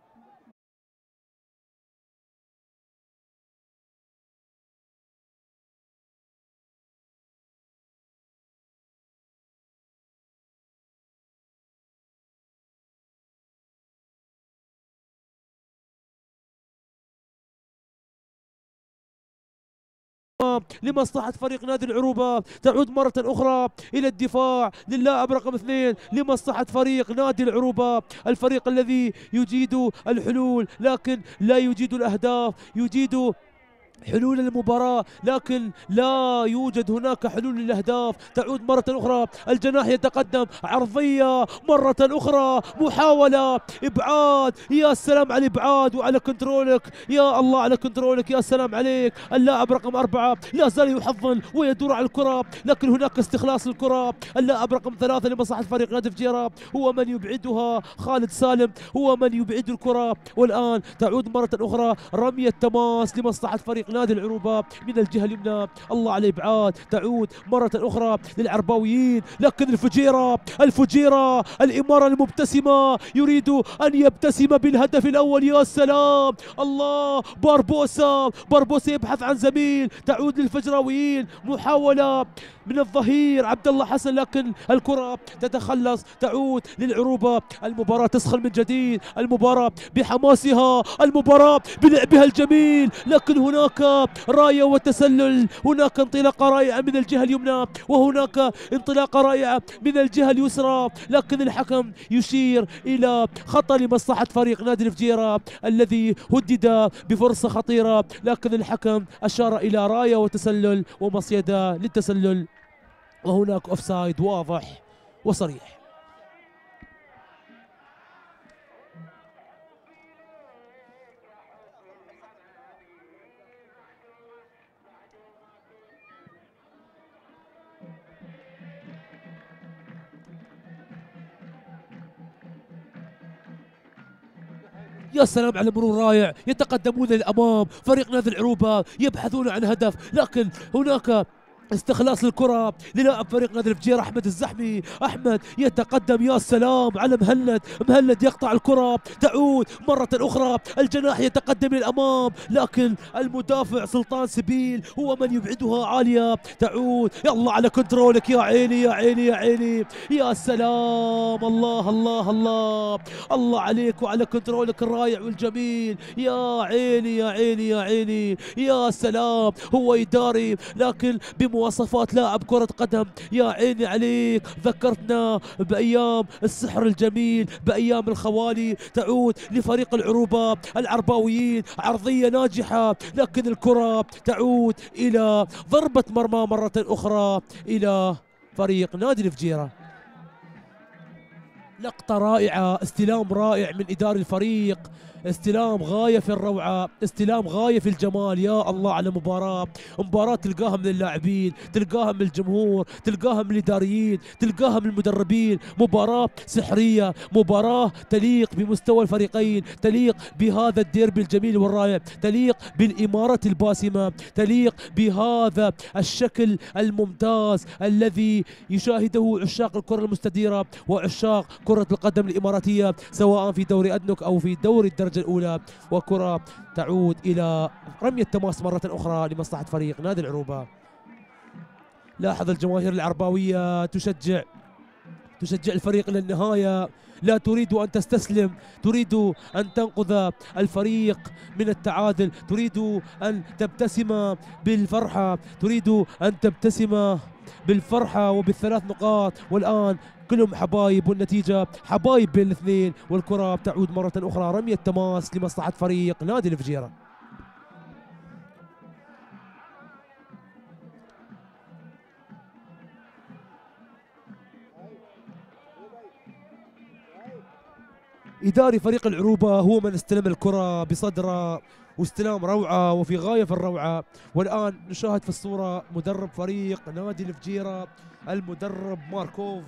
لمصلحة فريق نادي العروبة، تعود مرة أخرى إلى الدفاع للاعب رقم 2 لمصلحة فريق نادي العروبة، الفريق الذي يجيد الحلول لكن لا يجيد الأهداف، يجيد حلول المباراة لكن لا يوجد هناك حلول للأهداف. تعود مرة أخرى الجناح يتقدم، عرضية مرة أخرى، محاولة إبعاد، يا سلام على الإبعاد وعلى كنترولك، يا الله على كنترولك، يا سلام عليك. اللاعب رقم 4 لا زال يحضن ويدور على الكرة، لكن هناك استخلاص الكرة. اللاعب رقم 3 لمصلحة فريق نادي الفجيرة هو من يبعدها، خالد سالم هو من يبعد الكرة. والآن تعود مرة أخرى رمية تماس لمصلحة فريق نادي العروبة من الجهة اليمنى، الله على الإبعاد. تعود مرة أخرى للعرباويين، لكن الفجيرة الإمارة المبتسمة يريد أن يبتسم بالهدف الأول. يا سلام الله، باربوسا يبحث عن زميل. تعود للفجراويين، محاولة من الظهير عبد الله حسن، لكن الكرة تتخلص. تعود للعروبة، المباراة تسخن من جديد، المباراة بحماسها، المباراة بلعبها الجميل، لكن هناك راية وتسلل، هناك انطلاقة رائعة من الجهة اليمنى وهناك انطلاقة رائعة من الجهة اليسرى، لكن الحكم يشير إلى خطأ لمصلحة فريق نادي الفجيرة الذي هدد بفرصة خطيرة، لكن الحكم أشار إلى راية وتسلل ومصيدة للتسلل، وهناك أوفسايد واضح وصريح. يا سلام على مرور رائع، يتقدمون للأمام. فريق نادي العروبة يبحثون عن هدف، لكن هناك استخلاص للكرة للاعب فريق نادي الفجيرة أحمد الزحمي. أحمد يتقدم، يا سلام على مهند. مهند يقطع الكرة، تعود مرة أخرى، الجناح يتقدم للأمام، لكن المدافع سلطان سبيل هو من يبعدها عالية. تعود، يلا على كنترولك، يا عيني يا عيني يا عيني، يا سلام، الله الله الله الله عليك وعلى كنترولك الرائع والجميل، يا عيني يا عيني يا عيني، يا سلام. هو يداري لكن بمواصفات لاعب كرة قدم، يا عيني عليك. ذكرتنا بأيام السحر الجميل، بأيام الخوالي. تعود لفريق العروبة العرباويين، عرضية ناجحة، لكن الكرة تعود إلى ضربة مرمى مرة أخرى إلى فريق نادي الفجيرة. لقطة رائعة، استلام رائع من إداري الفريق، استلام غاية في الروعة، استلام غاية في الجمال. يا الله على مباراة تلقاها من اللاعبين، تلقاها من الجمهور، تلقاها من الإداريين، تلقاها من المدربين. مباراة سحرية، مباراة تليق بمستوى الفريقين، تليق بهذا الديربي الجميل والرائع، تليق بالإمارة الباسمة، تليق بهذا الشكل الممتاز الذي يشاهده عشاق الكرة المستديرة وعشاق كرة القدم الإماراتية، سواء في دوري أدنك أو في دوري الدرجة الأولى. وكرة تعود إلى رمية تماس مرة أخرى لمصلحة فريق نادي العروبة. لاحظ الجماهير العرباوية تشجع الفريق إلى النهاية، لا تريد أن تستسلم، تريد أن تنقذ الفريق من التعادل، تريد أن تبتسم بالفرحة، تريد أن تبتسم بالفرحة وبالثلاث نقاط. والآن كلهم حبايب، والنتيجة حبايب بين الاثنين، والكرة تعود مرة أخرى رمية تماس لمصلحة فريق نادي الفجيرة. إداري فريق العروبة هو من استلم الكرة بصدره، واستلام روعة وفي غاية في الروعة. والآن نشاهد في الصورة مدرب فريق نادي الفجيرة، المدرب ماركوف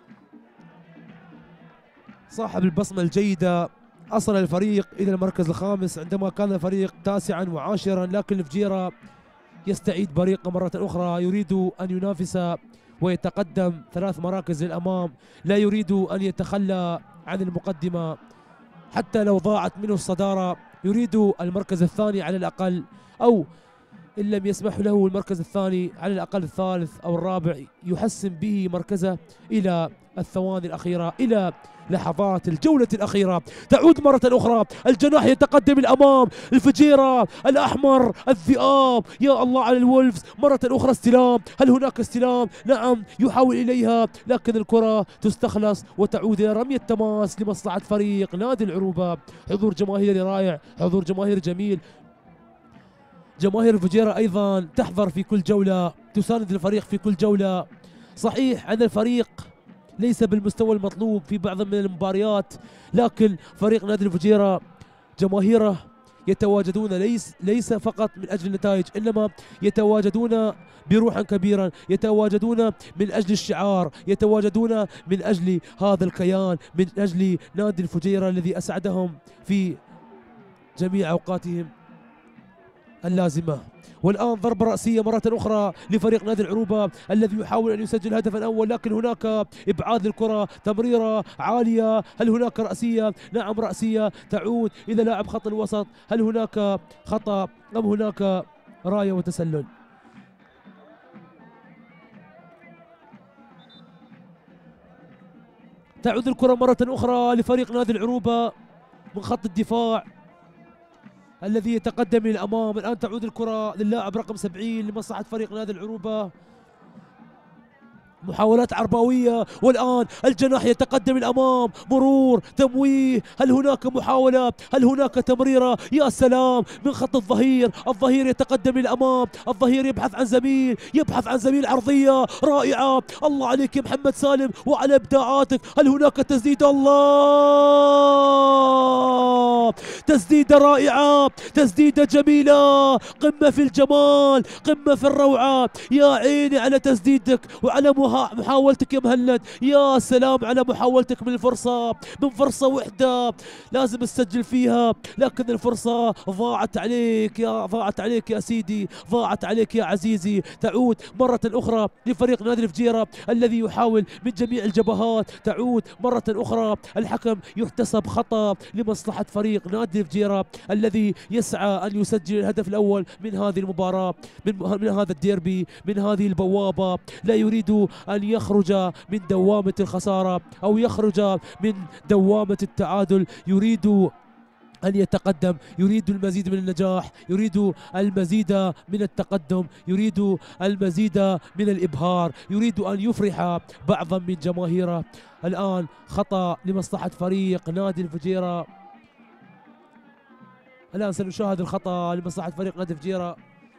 صاحب البصمة الجيدة. أصل الفريق إلى المركز الخامس عندما كان الفريق 9 و10، لكن الفجيرة يستعيد بريقه مرة أخرى، يريد أن ينافس ويتقدم 3 مراكز للأمام، لا يريد أن يتخلى عن المقدمة حتى لو ضاعت منه الصدارة، يريد المركز الثاني على الأقل، أو إن لم يسمح له المركز الثاني على الأقل الثالث أو الرابع، يحسن به مركزه إلى الثواني الأخيرة، إلى لحظات الجولة الأخيرة. تعود مرة أخرى، الجناح يتقدم الأمام، الفجيرة الأحمر، الذئاب، يا الله على الولفز. مرة أخرى استلام، هل هناك استلام؟ نعم، يحاول إليها، لكن الكرة تستخلص وتعود إلى رمية تماس لمصلحة فريق نادي العروبة. حضور جماهيري رائع، حضور جماهيري جميل. جماهير الفجيرة أيضا تحضر في كل جولة، تساند الفريق في كل جولة. صحيح أن الفريق ليس بالمستوى المطلوب في بعض من المباريات، لكن فريق نادي الفجيرة جماهيره يتواجدون ليس فقط من أجل النتائج، إنما يتواجدون بروحا كبيرا، يتواجدون من أجل الشعار، يتواجدون من أجل هذا الكيان، من أجل نادي الفجيرة الذي أسعدهم في جميع أوقاتهم اللازمة. والآن ضربة رأسية مرة أخرى لفريق نادي العروبة الذي يحاول أن يسجل هدفا أول، لكن هناك إبعاد للكرة، تمريرة عالية، هل هناك رأسية؟ نعم رأسية، تعود إلى لاعب خط الوسط، هل هناك خطأ أم هناك راية وتسلل؟ تعود الكرة مرة أخرى لفريق نادي العروبة من خط الدفاع الذي يتقدم للأمام. الآن تعود الكرة للاعب رقم 70 لمصلحة فريق نادي العروبة. محاولات عرباوية، والآن الجناح يتقدم الأمام، مرور، تمويه، هل هناك محاولة؟ هل هناك تمريرة؟ يا سلام من خط الظهير، الظهير يتقدم للأمام، الظهير يبحث عن زميل، عرضية رائعة، الله عليك يا محمد سالم وعلى إبداعاتك. هل هناك تسديد؟ الله الله، تسديدة رائعة، تسديدة جميلة، قمة في الجمال، قمة في الروعة. يا عيني على تسديدك وعلى محاولتك يا مهند، يا سلام على محاولتك من الفرصة، من فرصة وحدة لازم تسجل فيها، لكن الفرصة ضاعت عليك يا سيدي، ضاعت عليك يا عزيزي. تعود مرة أخرى لفريق نادي الفجيرة الذي يحاول من جميع الجبهات، تعود مرة أخرى، الحكم يحتسب خطأ لمصلحة فريق نادي الفجيرة الذي يسعى أن يسجل الهدف الأول من هذه المباراة، من هذا الديربي، من هذه البوابة. لا يريد أن يخرج من دوامة الخسارة أو يخرج من دوامة التعادل، يريد أن يتقدم، يريد المزيد من النجاح، يريد المزيد من التقدم، يريد المزيد من الإبهار، يريد أن يفرح بعضا من جماهيره. الآن خطأ لمصلحة فريق نادي الفجيرة. الآن سنشاهد الخطأ لمصلحة فريق نادي الفجيرة.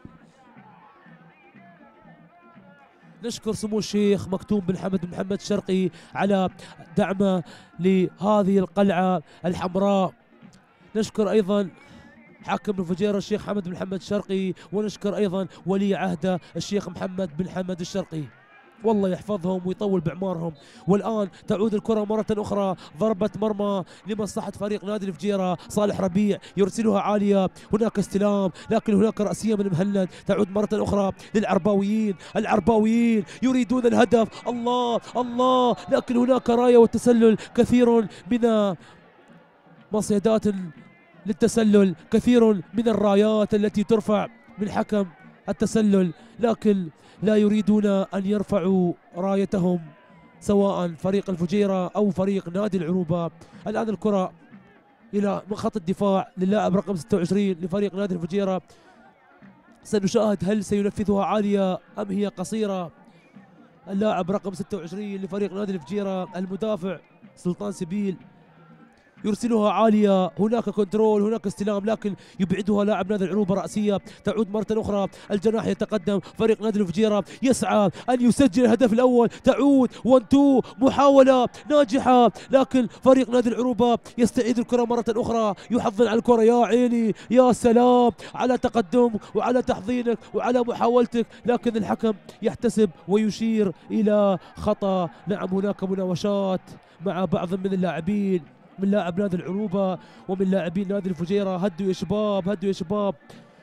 نشكر سمو الشيخ مكتوم بن حمد بن محمد الشرقي على دعمه لهذه القلعة الحمراء. نشكر أيضا حاكم الفجيرة الشيخ حمد بن محمد الشرقي، ونشكر أيضا ولي عهده الشيخ محمد بن حمد الشرقي، والله يحفظهم ويطول بعمارهم. والآن تعود الكرة مرة أخرى، ضربة مرمى لمصلحة فريق نادي الفجيرة. صالح ربيع يرسلها عالية، هناك استلام لكن هناك رأسية من مهند. تعود مرة أخرى للعرباويين، العرباويين يريدون الهدف، الله الله، لكن هناك راية والتسلل، كثير من مصيدات للتسلل، كثير من الرايات التي ترفع من حكم التسلل، لكن لا يريدون أن يرفعوا رايتهم سواء فريق الفجيرة أو فريق نادي العروبة. الآن الكرة إلى من خط الدفاع للاعب رقم 26 لفريق نادي الفجيرة. سنشاهد هل سينفذها عالية أم هي قصيرة. اللاعب رقم 26 لفريق نادي الفجيرة المدافع سلطان سبيل يرسلها عالية، هناك كنترول، هناك استلام، لكن يبعدها لاعب نادي العروبة رأسية. تعود مرة أخرى، الجناح يتقدم، فريق نادي الفجيرة يسعى أن يسجل الهدف الأول. تعود 1-2، محاولة ناجحة، لكن فريق نادي العروبة يستعيد الكرة مرة أخرى، يحضن على الكرة. يا عيني يا سلام على تقدمك وعلى تحضينك وعلى محاولتك، لكن الحكم يحتسب ويشير إلى خطأ. نعم هناك مناوشات مع بعض من اللاعبين، من لاعب نادي العروبة ومن لاعبين نادي الفجيرة. هدوا يا شباب، هدوا يا شباب.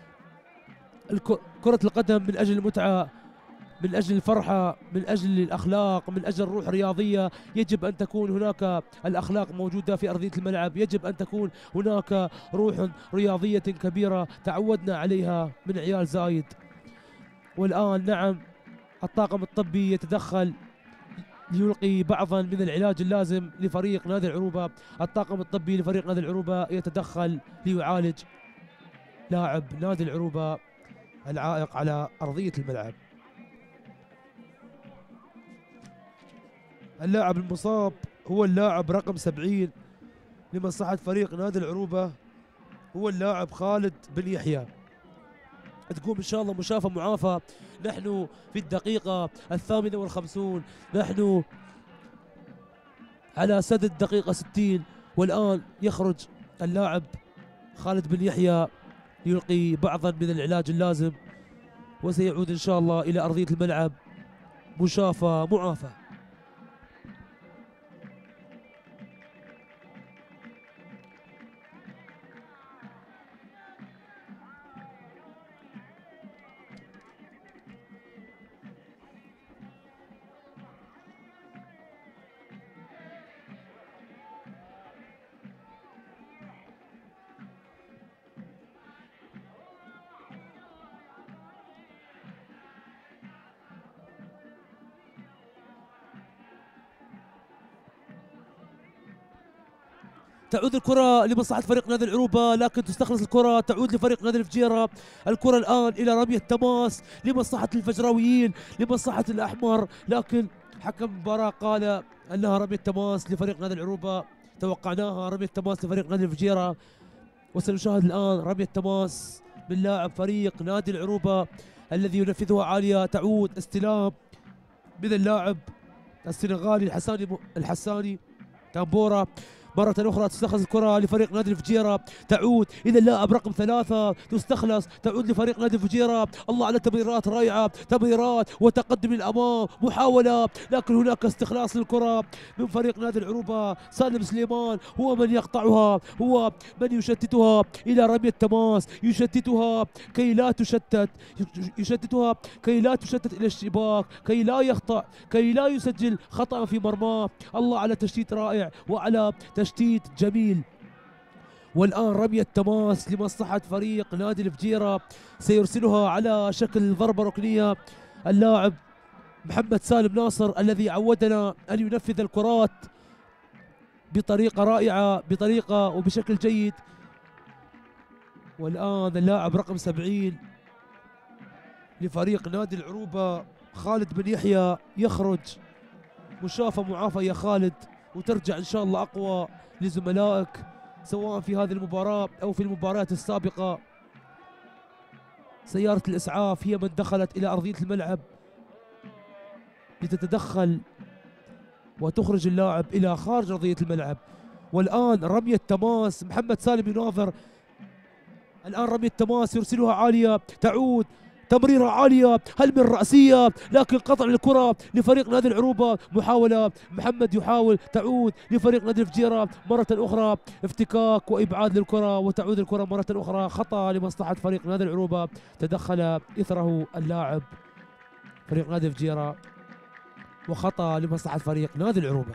كرة القدم من أجل المتعة، من أجل الفرحة، من أجل الأخلاق، من أجل الروح الرياضية. يجب أن تكون هناك الأخلاق موجودة في أرضية الملعب، يجب أن تكون هناك روح رياضية كبيرة تعودنا عليها من عيال زايد. والآن نعم الطاقم الطبي يتدخل ليلقي بعضا من العلاج اللازم لفريق نادي العروبة. الطاقم الطبي لفريق نادي العروبة يتدخل ليعالج لاعب نادي العروبة العائق على أرضية الملعب. اللاعب المصاب هو اللاعب رقم 70 لمصلحة فريق نادي العروبة، هو اللاعب خالد بن يحيى. تقوم إن شاء الله مشافى معافى. نحن في الدقيقة 58، نحن على سد الدقيقة 60، والآن يخرج اللاعب خالد بن يحيى يلقي بعضا من العلاج اللازم، وسيعود إن شاء الله إلى أرضية الملعب مشافى معافى. تعود الكرة لمصلحة فريق نادي العروبة، لكن تستخلص الكرة، تعود لفريق نادي الفجيرة. الكرة الآن إلى رمية تماس لمصلحة الفجراويين، لمصلحة الأحمر، لكن حكم المباراة قال أنها رمية تماس لفريق نادي العروبة. توقعناها رمية تماس لفريق نادي الفجيرة، وسنشاهد الآن رمية تماس من لاعب فريق نادي العروبة الذي ينفذها عالية. تعود استلام من اللاعب السنغالي الحساني تامبورا. مرة أخرى تستخلص الكرة لفريق نادي الفجيرة، تعود إلى اللاعب رقم 3، تستخلص تعود لفريق نادي الفجيرة. الله على تمريرات رائعة، تمريرات وتقدم للأمام، محاولة لكن هناك استخلاص للكرة من فريق نادي العروبة. سالم سليمان هو من يقطعها، هو من يشتتها إلى رمي التماس، يشتتها كي لا تشتت، يشتتها كي لا تشتت إلى الشباك، كي لا يخطأ، كي لا يسجل خطأ في مرماه. الله على تشتيت رائع وعلى تشتيت جميل. والآن رمي التماس لمصلحة فريق نادي الفجيرة، سيرسلها على شكل ضربة ركنية اللاعب محمد سالم ناصر الذي عودنا أن ينفذ الكرات بطريقة رائعة، بطريقة وبشكل جيد. والآن اللاعب رقم 70 لفريق نادي العروبة خالد بن يحيى يخرج. مشافى معافى يا خالد، وترجع إن شاء الله أقوى لزملائك سواء في هذه المباراة أو في المباريات السابقة. سيارة الإسعاف هي من دخلت إلى أرضية الملعب لتتدخل وتخرج اللاعب إلى خارج أرضية الملعب. والآن رمي التماس، محمد سالم يناظر الآن رمي التماس، يرسلها عالية، تعود تمريرة عالية، هل من رأسية لكن قطع الكرة لفريق نادي العروبة. محاولة محمد يحاول، تعود لفريق نادي الفجيرة مرة أخرى، افتكاك وإبعاد للكرة، وتعود الكرة مرة أخرى، خطأ لمصلحة فريق نادي العروبة، تدخل إثره اللاعب فريق نادي الفجيرة، وخطأ لمصلحة فريق نادي العروبة.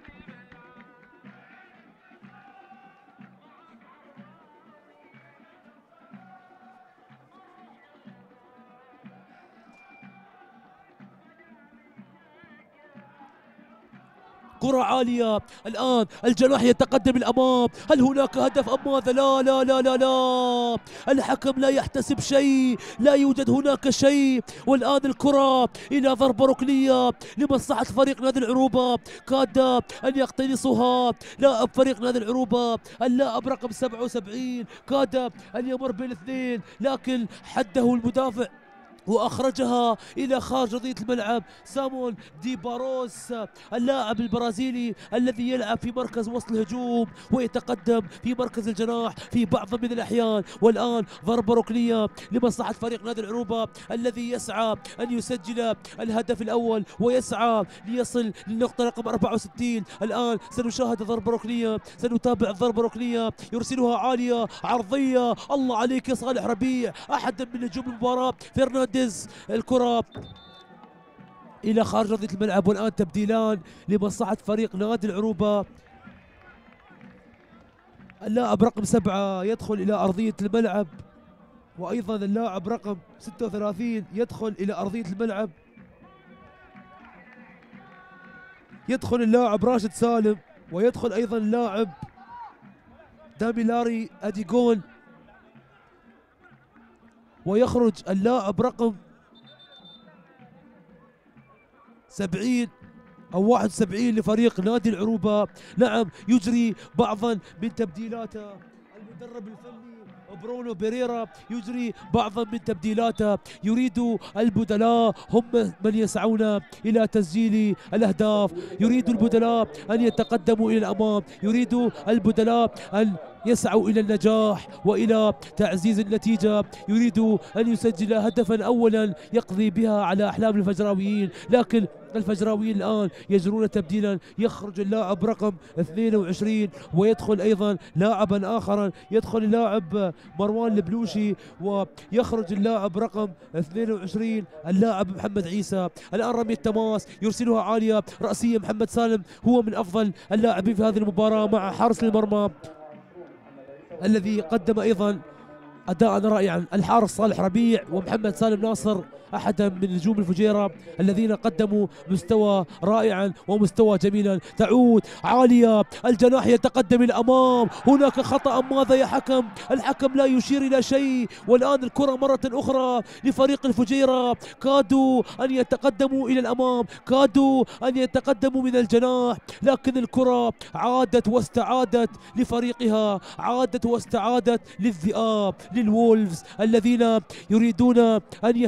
كرة عالية، الآن الجناح يتقدم الأمام، هل هناك هدف أم ماذا؟ لا لا لا لا لا، الحكم لا يحتسب شيء، لا يوجد هناك شيء. والآن الكرة إلى ضربة ركنية لمصلحة فريق نادي العروبة، كاد أن يقتنصها لاعب فريق نادي العروبة، اللاعب رقم 77 كاد أن يمر بين الاثنين لكن حده المدافع وأخرجها إلى خارج أرضية الملعب. سامون دي باروس اللاعب البرازيلي الذي يلعب في مركز وسط الهجوم ويتقدم في مركز الجناح في بعض من الأحيان. والآن ضربة ركنية لمصلحة فريق نادي العروبة الذي يسعى أن يسجل الهدف الأول ويسعى ليصل للنقطة رقم 64. الآن سنشاهد ضربة ركنية، سنتابع الضربة الركنية، يرسلها عالية عرضية، الله عليك يا صالح ربيع، أحد من نجوم المباراة فرنانديز. الكرة إلى خارج أرضية الملعب. والآن تبديلان لمصلحة فريق نادي العروبة، اللاعب رقم 7 يدخل إلى أرضية الملعب، وأيضا اللاعب رقم 36 يدخل إلى أرضية الملعب. يدخل اللاعب راشد سالم، ويدخل أيضا اللاعب داميلاري أديغون، ويخرج اللاعب رقم 70 أو 71 لفريق نادي العروبة. نعم، يجري بعضا من تبديلاته المدرب الفني برونو بيريرا، يجري بعضا من تبديلاته، يريد البدلاء هم من يسعون إلى تسجيل الأهداف، يريد البدلاء أن يتقدموا إلى الأمام، يريد البدلاء أن يسعوا إلى النجاح وإلى تعزيز النتيجة، يريد أن يسجل هدفا أولا يقضي بها على أحلام الفجراويين. لكن الفجراويين الآن يجرون تبديلا، يخرج اللاعب رقم 22 ويدخل أيضا لاعبا آخر، يدخل اللاعب مروان البلوشي ويخرج اللاعب رقم 22 اللاعب محمد عيسى. الآن رمي التماس، يرسلها عالية رأسية، محمد سالم هو من أفضل اللاعبين في هذه المباراة مع حارس المرمى الذي قدم أيضا أداء رائعا، الحارس صالح ربيع ومحمد سالم ناصر أحدا من نجوم الفجيرة الذين قدموا مستوى رائعا ومستوى جميلا. تعود عالية، الجناح يتقدم الأمام، هناك خطأ ماذا يا حكم؟ الحكم لا يشير إلى شيء. والآن الكرة مرة أخرى لفريق الفجيرة، كادوا أن يتقدموا إلى الأمام، كادوا أن يتقدموا من الجناح، لكن الكرة عادت واستعادت لفريقها، عادت واستعادت للذئاب، للوولفز الذين يريدون أن يفترسون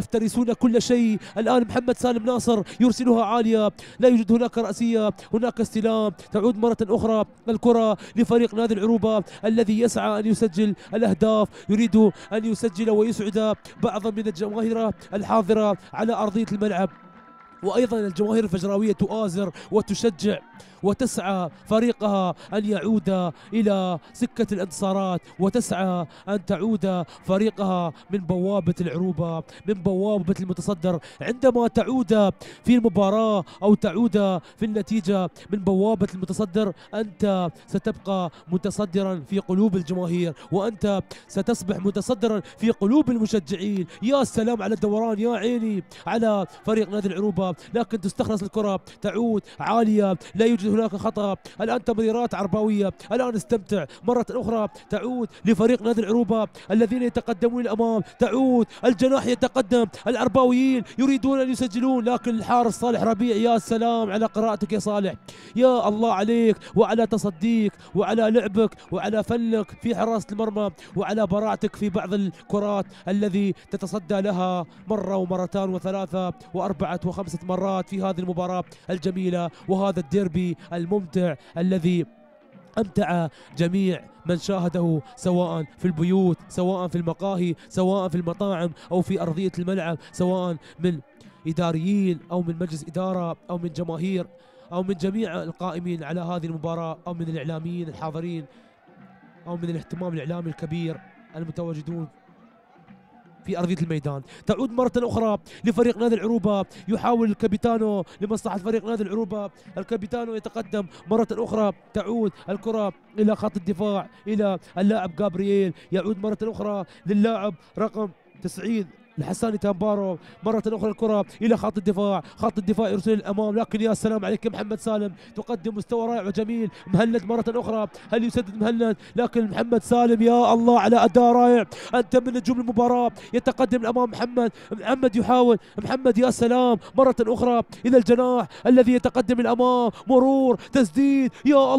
ينسون كل شيء. الآن محمد سالم ناصر يرسلها عالية، لا يوجد هناك رأسية، هناك استلام. تعود مرة أخرى الكرة لفريق نادي العروبة الذي يسعى أن يسجل الأهداف، يريد أن يسجل ويسعد بعضا من الجماهير الحاضرة على أرضية الملعب. وأيضا الجماهير الفجراوية تؤازر وتشجع وتسعى فريقها أن يعود إلى سكة الانتصارات، وتسعى أن تعود فريقها من بوابة العروبة، من بوابة المتصدر. عندما تعود في المباراة أو تعود في النتيجة من بوابة المتصدر، أنت ستبقى متصدرا في قلوب الجماهير، وأنت ستصبح متصدرا في قلوب المشجعين. يا سلام على الدوران، يا عيني على فريق نادي العروبة. لكن تستخلص الكرة، تعود عالية، لا يوجد هناك خطأ. الآن تمريرات عرباوية، الآن استمتع مرة أخرى. تعود لفريق نادي العروبة الذين يتقدمون الأمام، تعود الجناح يتقدم، العرباويين يريدون أن يسجلون، لكن الحارس صالح ربيع. يا سلام على قراءتك يا صالح، يا الله عليك وعلى تصديك وعلى لعبك وعلى فنك في حراسة المرمى وعلى براعتك في بعض الكرات الذي تتصدى لها مرة ومرتان وثلاثة وأربعة وخمسة مرات في هذه المباراة الجميلة وهذا الديربي الممتع الذي أمتع جميع من شاهده، سواء في البيوت، سواء في المقاهي، سواء في المطاعم أو في أرضية الملعب، سواء من إداريين أو من مجلس إدارة أو من جماهير أو من جميع القائمين على هذه المباراة أو من الإعلاميين الحاضرين أو من الاهتمام الإعلامي الكبير المتواجدون في أرضية الميدان. تعود مرة أخرى لفريق نادي العروبة، يحاول الكابيتانو لمصلحة فريق نادي العروبة، الكابيتانو يتقدم مرة أخرى. تعود الكرة إلى خط الدفاع، إلى اللاعب جابرييل، يعود مرة أخرى للاعب رقم 90 الحساني تامبارو. مرة أخرى الكرة إلى خط الدفاع، خط الدفاع يرسل الأمام، لكن يا سلام عليك محمد سالم، تقدم مستوى رائع وجميل. مهند مرة أخرى، هل يسدد مهند؟ لكن محمد سالم يا الله على أداء رائع، أنت من نجوم المباراة. يتقدم الأمام محمد يحاول، محمد يا سلام مرة أخرى إلى الجناح الذي يتقدم الأمام، مرور، تسديد، يا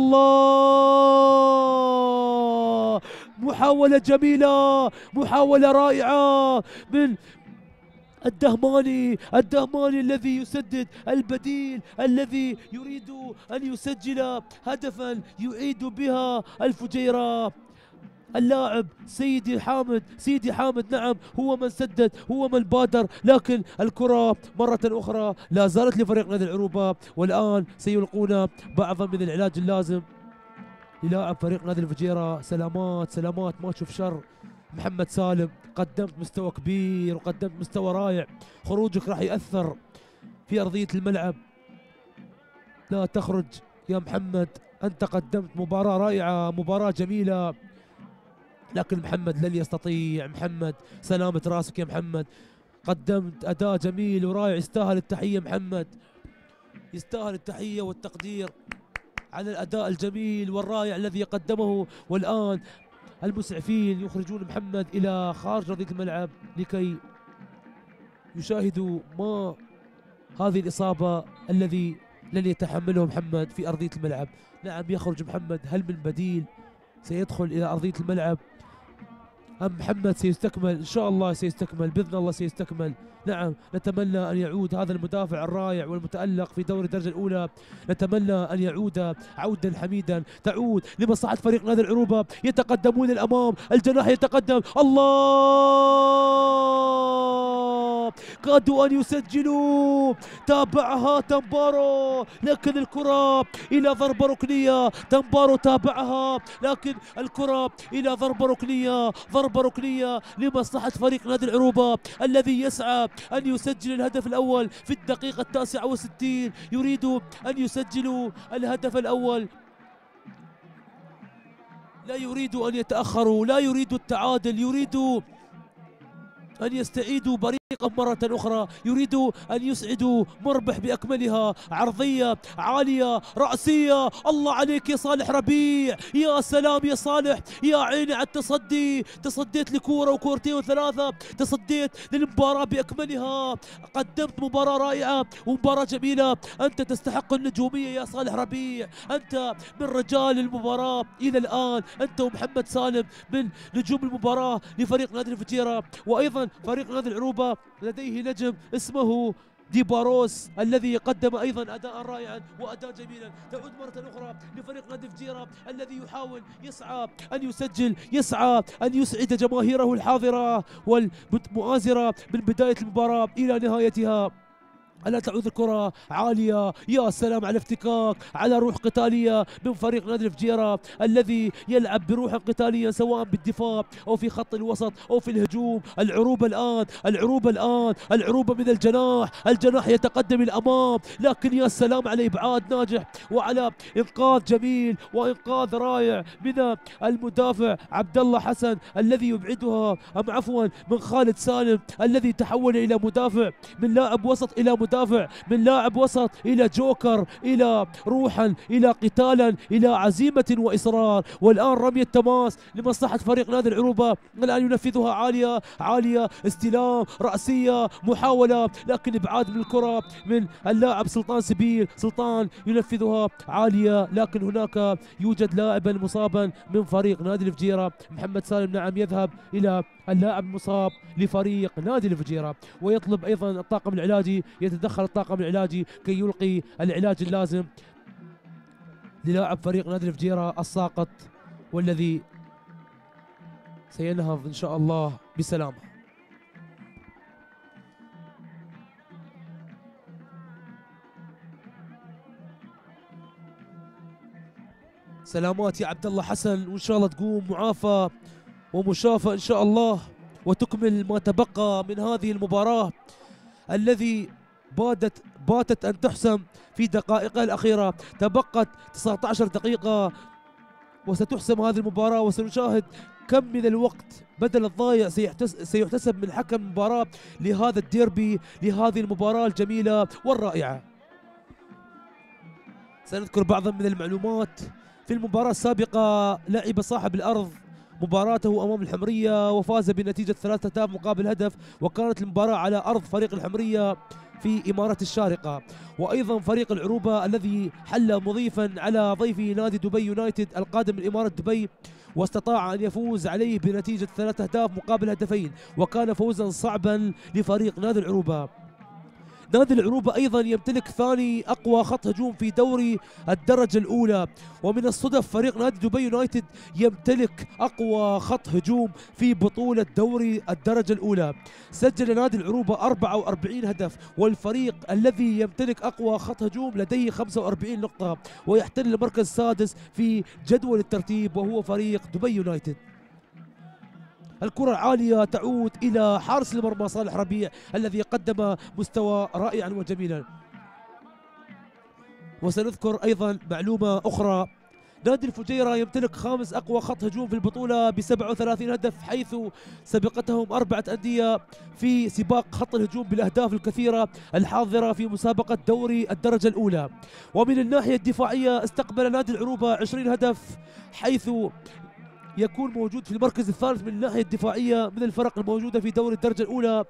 الله، محاولة جميلة، محاولة رائعة من الدهماني الذي يسدد، البديل الذي يريد أن يسجل هدفا يعيد بها الفجيرة. اللاعب سيدي حامد نعم هو من سدد، هو من بادر، لكن الكرة مرة أخرى لا زالت لفريق نادي العروبة. والآن سيلقون بعضا من العلاج اللازم للاعب فريق نادي الفجيرة. سلامات ما تشوف شر محمد سالم، قدمت مستوى كبير وقدمت مستوى رائع، خروجك راح يأثر في أرضية الملعب، لا تخرج يا محمد، أنت قدمت مباراة رائعة، مباراة جميلة، لكن محمد لن يستطيع. محمد سلامة راسك يا محمد، قدمت أداء جميل ورائع، يستاهل التحية محمد، يستاهل التحية والتقدير على الأداء الجميل والرائع الذي قدمه. والآن المسعفين يخرجون محمد إلى خارج أرضية الملعب لكي يشاهدوا ما هذه الإصابة الذي لن يتحمله محمد في أرضية الملعب. نعم يخرج محمد، هل من بديل سيدخل إلى أرضية الملعب أم محمد سيستكمل؟ إن شاء الله سيستكمل، بإذن الله سيستكمل. نعم نتمنى أن يعود هذا المدافع الرائع والمتألق في دوري الدرجة الأولى، نتمنى أن يعود عودا حميدا. تعود لمصلحة فريق نادي العروبة، يتقدمون الأمام، الجناح يتقدم، الله، كادوا أن يسجلوا، تابعها تامبارو، لكن الكرة إلى ضربة ركنية. تامبارو تابعها، لكن الكرة إلى ضربة ركنية لمصلحة فريق نادي العروبة الذي يسعى أن يسجل الهدف الأول في الدقيقة 69. يريد أن يسجلوا الهدف الأول، لا يريد أن يتأخروا، لا يريد التعادل، يريد أن يستعيدوا بريقا مرة أخرى، يريدوا أن يسعدوا مربح بأكملها. عرضية عالية رأسية، الله عليك يا صالح ربيع، يا سلام يا صالح، يا عيني على التصدي، تصديت لكورة وكورتين وثلاثة، تصديت للمباراة بأكملها، قدمت مباراة رائعة ومباراة جميلة. أنت تستحق النجومية يا صالح ربيع، أنت من رجال المباراة إلى الآن، أنت ومحمد سالم من نجوم المباراة لفريق نادي الفجيرة. وأيضا فريق نادي العروبة لديه نجم اسمه ديباروس الذي قدم ايضا اداء رائعا واداء جميلا. تعود مره اخرى لفريق نادي فجيره الذي يحاول يسعى ان يسجل، يسعى ان يسعد جماهيره الحاضره والمؤازره من بدايه المباراه الى نهايتها. ألا تعود الكرة عالية، يا سلام على الافتكاك، على روح قتالية من فريق نادي الفجيرة الذي يلعب بروح قتالية سواء بالدفاع أو في خط الوسط أو في الهجوم. العروبة الآن، العروبة الآن، العروبة من الجناح، الجناح يتقدم الأمام، لكن يا سلام على إبعاد ناجح وعلى إنقاذ جميل وإنقاذ رائع من المدافع عبد الله حسن الذي يبعدها عفوا من خالد سالم الذي تحول إلى مدافع، من لاعب وسط إلى مدافع، من لاعب وسط إلى جوكر، إلى روحا، إلى قتالا، إلى عزيمة وإصرار. والآن رمية تماس لمصلحة فريق نادي العروبة، الآن ينفذها عالية عالية، استلام، رأسية، محاولة، لكن إبعاد من الكرة من اللاعب سلطان سبيل. سلطان ينفذها عالية، لكن هناك يوجد لاعبا مصابا من فريق نادي الفجيرة. محمد سالم نعم يذهب إلى اللاعب المصاب لفريق نادي الفجيرة، ويطلب أيضا الطاقم العلاجي، يتدخل الطاقم العلاجي كي يلقي العلاج اللازم للاعب فريق نادي الفجيرة الساقط، والذي سينهض إن شاء الله بسلامة. سلامات يا عبد الله حسن، وإن شاء الله تقوم معافى ومشافى إن شاء الله، وتكمل ما تبقى من هذه المباراة الذي باتت أن تحسم في دقائقها الأخيرة. تبقت 19 دقيقة وستحسم هذه المباراة، وسنشاهد كم من الوقت بدل الضايع سيحتسب من حكم المباراة لهذا الديربي، لهذه المباراة الجميلة والرائعة. سنذكر بعضا من المعلومات. في المباراة السابقة لعب صاحب الأرض مباراته أمام الحمرية وفاز بنتيجة 3 أهداف مقابل هدف، وكانت المباراة على أرض فريق الحمرية في إمارة الشارقة. وأيضا فريق العروبة الذي حل مضيفا على ضيفه نادي دبي يونايتد القادم من إمارة دبي، واستطاع أن يفوز عليه بنتيجة 3 أهداف مقابل هدفين، وكان فوزا صعبا لفريق نادي العروبة. نادي العروبة أيضا يمتلك ثاني أقوى خط هجوم في دوري الدرجة الأولى، ومن الصدف فريق نادي دبي يونايتد يمتلك أقوى خط هجوم في بطولة دوري الدرجة الأولى. سجل نادي العروبة 44 هدف، والفريق الذي يمتلك أقوى خط هجوم لديه 45 نقطة، ويحتل المركز السادس في جدول الترتيب وهو فريق دبي يونايتد. الكرة العالية تعود إلى حارس المرمى صالح ربيع الذي قدم مستوى رائعا وجميلا. وسنذكر أيضا معلومة أخرى، نادي الفجيرة يمتلك 5 أقوى خط هجوم في البطولة ب 37 هدف، حيث سبقتهم 4 أندية في سباق خط الهجوم بالأهداف الكثيرة الحاضرة في مسابقة دوري الدرجة الأولى. ومن الناحية الدفاعية استقبل نادي العروبة 20 هدف، حيث يكون موجود في المركز الثالث من الناحية الدفاعية من الفرق الموجودة في دوري الدرجة الأولى.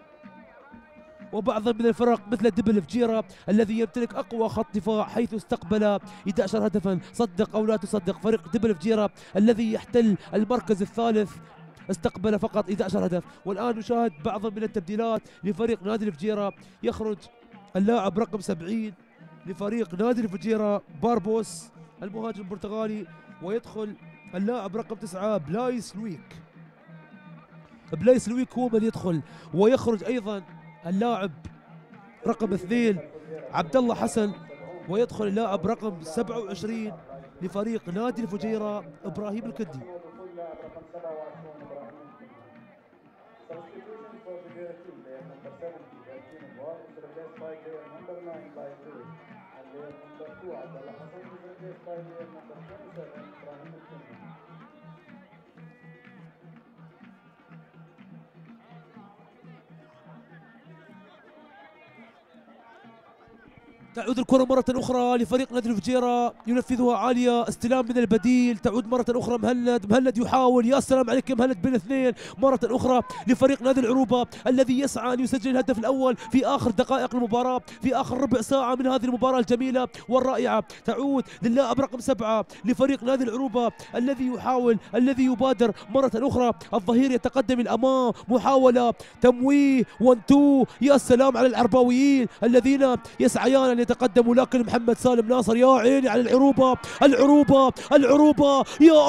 وبعض من الفرق مثل دبل الفجيرة الذي يمتلك أقوى خط دفاع، حيث استقبل 11 هدفا. صدق أو لا تصدق، فريق دبل الفجيرة الذي يحتل المركز الثالث استقبل فقط 11 هدف. والآن نشاهد بعض من التبديلات لفريق نادي الفجيرة. يخرج اللاعب رقم 70 لفريق نادي الفجيرة باربوس المهاجم البرتغالي، ويدخل اللاعب رقم 9 بلايس لويك. بلايس لويك هو من يدخل، ويخرج أيضا اللاعب رقم 2 عبد الله حسن، ويدخل اللاعب رقم 27 لفريق نادي الفجيرة إبراهيم الكدي. تعود الكرة مرة أخرى لفريق نادي الفجيرة، ينفذها عالية، استلام من البديل، تعود مرة أخرى مهند يحاول، يا سلام عليك يا مهند بين اثنين، مرة أخرى لفريق نادي العروبة الذي يسعى أن يسجل الهدف الأول في آخر دقائق المباراة، في آخر ربع ساعة من هذه المباراة الجميلة والرائعة. تعود للاعب رقم 7 لفريق نادي العروبة الذي يحاول، الذي يبادر مرة أخرى، الظهير يتقدم الأمام، محاولة تمويه 1-2، يا سلام على العرباويين الذين يسعيان أن يتقدموا، لكن محمد سالم ناصر يا عيني على العروبة، العروبة يا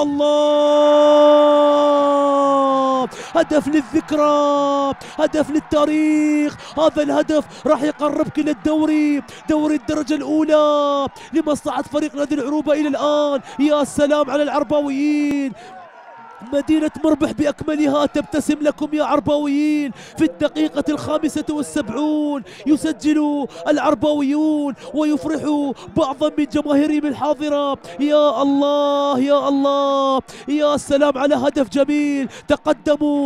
الله، هدف للذكرى، هدف للتاريخ، هذا الهدف راح يقربك إلى دوري الدرجة الأولى لمصلحة فريق نادي العروبة إلى الآن. يا سلام على العرباويين، مدينة مربح بأكملها تبتسم لكم يا عرباويين. في الدقيقة 75 يسجل العرباويون ويفرح بعضا من جماهيرهم الحاضرة. يا الله يا الله، يا سلام على هدف جميل، تقدموا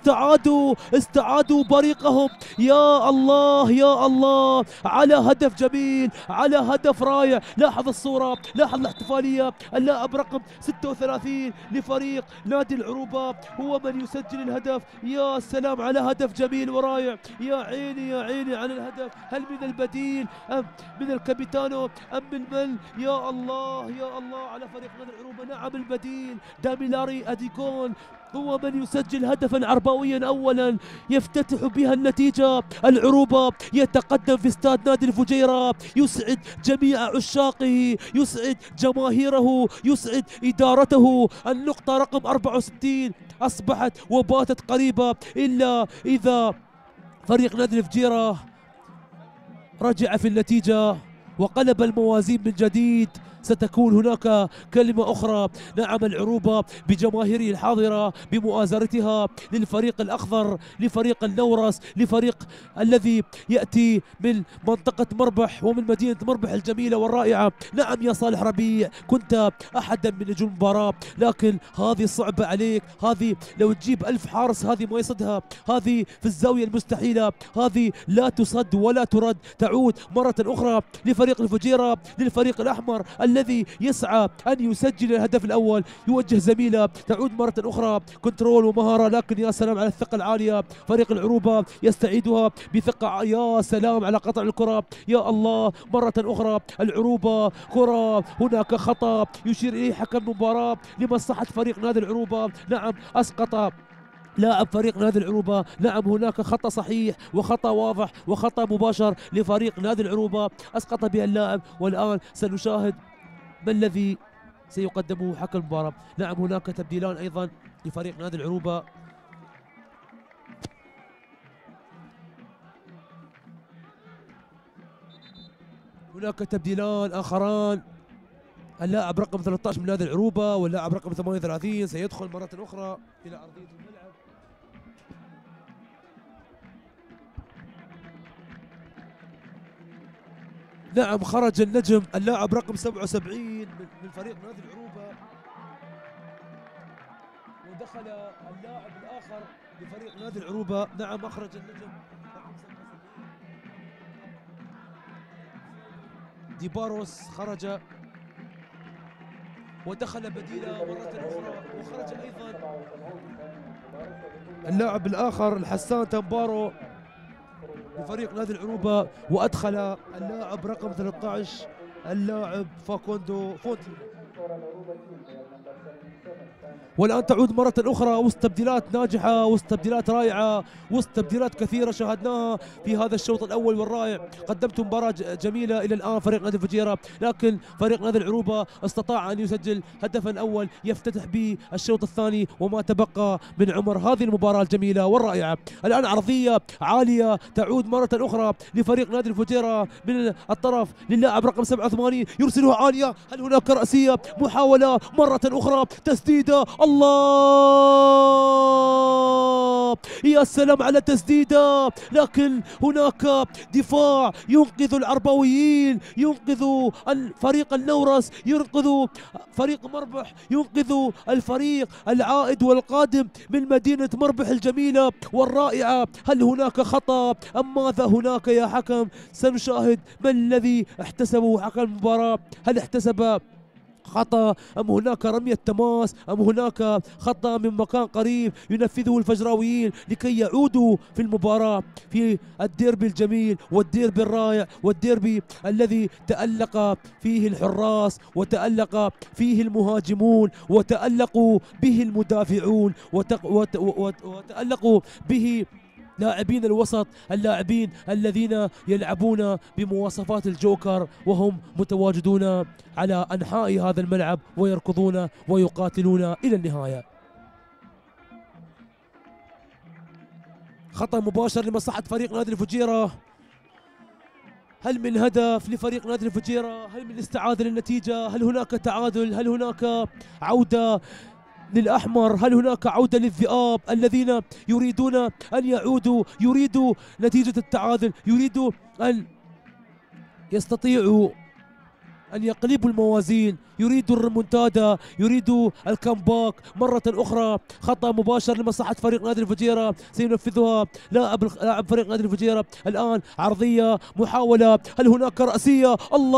واستعادوا بريقهم. يا الله يا الله على هدف جميل، على هدف رائع. لاحظ الصورة، لاحظ الاحتفالية، اللاعب رقم 36 لفريق نادي العروبة هو من يسجل الهدف. يا سلام على هدف جميل ورائع، يا عيني على الهدف. هل من البديل أم من الكابيتانو أم من يا الله على فريق نادي العروبة. نعم البديل، داميلاري أديكون هو من يسجل هدفا عرباويا اولا يفتتح بها النتيجة. العروبة يتقدم في استاد نادي الفجيرة، يسعد جميع عشاقه، يسعد جماهيره، يسعد إدارته. النقطة رقم 64 أصبحت وباتت قريبة، إلا إذا فريق نادي الفجيرة رجع في النتيجة وقلب الموازين من جديد. ستكون هناك كلمة أخرى. نعم العروبة بجماهيره الحاضرة بمؤازرتها للفريق الأخضر، لفريق النورس، لفريق الذي يأتي من منطقة مربح ومن مدينة مربح الجميلة والرائعة. نعم يا صالح ربيع، كنت أحدا من نجوم المباراة، لكن هذه صعبة عليك، هذه لو تجيب 1000 حارس هذه ما يصدها، هذه في الزاوية المستحيلة، هذه لا تصد ولا ترد. تعود مرة أخرى لفريق الفجيرة، للفريق الأحمر الذي يسعى أن يسجل الهدف الأول، يوجه زميله. تعود مرة أخرى كنترول ومهارة، لكن يا سلام على الثقة العالية. فريق العروبة يستعيدها بثقة، يا سلام على قطع الكرة، يا الله. مرة أخرى العروبة كرة، هناك خطأ يشير إليه حكم المباراة لمصلحة فريق نادي العروبة. نعم أسقط لاعب فريق نادي العروبة، نعم هناك خطأ صحيح وخطأ واضح وخطأ مباشر لفريق نادي العروبة أسقط بها اللاعب. والآن سنشاهد ما الذي سيقدمه حكم المباراة. نعم هناك تبديلان أيضا لفريق نادي العروبة. هناك تبديلان آخران، اللاعب رقم 13 من نادي العروبة واللاعب رقم 38 سيدخل مرة أخرى إلى أرضية الملعب. نعم خرج النجم اللاعب رقم 77 من فريق نادي العروبة، ودخل اللاعب الآخر لفريق نادي العروبة. نعم أخرج النجم رقم 77 ديباروس، خرج ودخل بديله مرة أخرى، وخرج أيضا اللاعب الآخر الحسان تنبارو لفريق نادي العروبة، وأدخل اللاعب رقم 13 اللاعب فاكوندو فونتي. والآن تعود مرة أخرى وسط تبديلات ناجحة، وسط تبديلات رائعة، وسط تبديلات كثيرة شاهدناها في هذا الشوط الأول والرائع. قدمت مباراة جميلة إلى الآن فريق نادي الفجيرة، لكن فريق نادي العروبة استطاع أن يسجل هدفا أول يفتتح به الشوط الثاني وما تبقى من عمر هذه المباراة الجميلة والرائعة. الآن عرضية عالية تعود مرة أخرى لفريق نادي الفجيرة من الطرف للاعب رقم 87 يرسلها عالية. هل هناك رأسية؟ محاولة مرة أخرى، تسديدة، الله يا سلام على تسديدة، لكن هناك دفاع ينقذ العربويين، ينقذ الفريق النورس، ينقذ فريق مربح، ينقذ الفريق العائد والقادم من مدينة مربح الجميلة والرائعة. هل هناك خطأ أم ماذا هناك يا حكم؟ سنشاهد ما الذي احتسبه حكم المباراة. هل احتسب خطأ أم هناك رمية تماس أم هناك خطأ من مكان قريب ينفذه الفجراويين لكي يعودوا في المباراة في الديربي الجميل والديربي الرائع والديربي الذي تألق فيه الحراس وتألق فيه المهاجمون وتألقوا به المدافعون وتألقوا به لاعبين الوسط، اللاعبين الذين يلعبون بمواصفات الجوكر وهم متواجدون على أنحاء هذا الملعب ويركضون ويقاتلون إلى النهاية. خطأ مباشر لمصلحة فريق نادي الفجيرة. هل من هدف لفريق نادي الفجيرة؟ هل من استعادة للنتيجة؟ هل هناك تعادل؟ هل هناك عودة للأحمر؟ هل هناك عودة للذئاب الذين يريدون أن يعودوا، يريدوا نتيجة التعادل، يريدوا أن يستطيعوا أن يقلبوا الموازين، يريدوا الريمونتادا، يريدوا الكامباك مرة أخرى. خطأ مباشر لمصلحة فريق نادي الفجيرة سينفذها لاعب فريق نادي الفجيرة. الآن عرضية، محاولة، هل هناك رأسية؟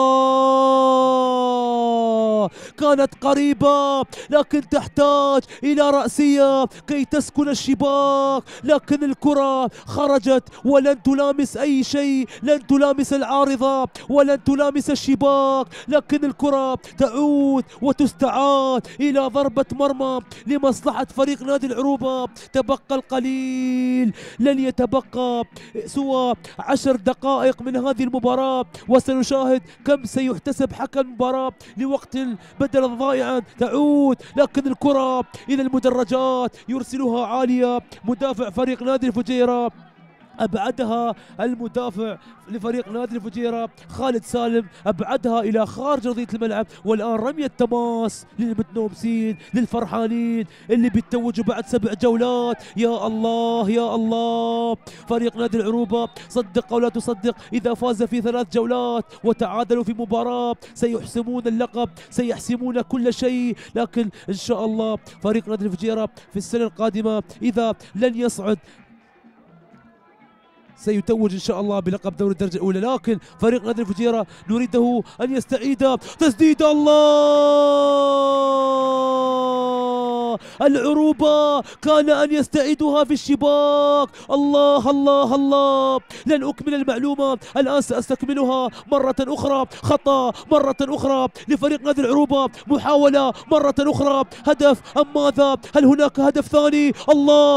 الله، كانت قريبة لكن تحتاج إلى رأسية كي تسكن الشباك، لكن الكرة خرجت ولن تلامس أي شيء، لن تلامس العارضة ولن تلامس الشباك، لكن الكرة تعود وتستعاد إلى ضربة مرمى لمصلحة فريق نادي العروبة. تبقى القليل، لن يتبقى سوى 10 دقائق من هذه المباراة وسنشاهد كم سيحتسب حكم المباراة لوقت بدلا ضائعا. تعود لكن الكرة إلى المدرجات، يرسلها عالية مدافع فريق نادي الفجيرة، أبعدها المدافع لفريق نادي الفجيرة خالد سالم، أبعدها إلى خارج أرضية الملعب. والآن رمية تماس للمتنومسين، للفرحانين اللي بيتوجوا بعد 7 جولات. يا الله يا الله، فريق نادي العروبة صدق أو لا تصدق إذا فاز في 3 جولات وتعادلوا في مباراة سيحسمون اللقب، سيحسمون كل شيء. لكن إن شاء الله فريق نادي الفجيرة في السنة القادمة إذا لن يصعد سيتوج إن شاء الله بلقب دوري الدرجة الأولى. لكن فريق نادي الفجيرة نريده أن يستعيد تسديد. الله، العروبة كان أن يستعيدها في الشباك. الله الله الله، لن أكمل المعلومة الآن، سأستكملها مرة أخرى. خطأ مرة أخرى لفريق نادي العروبة، محاولة مرة أخرى، هدف أم ماذا؟ هل هناك هدف ثاني؟ الله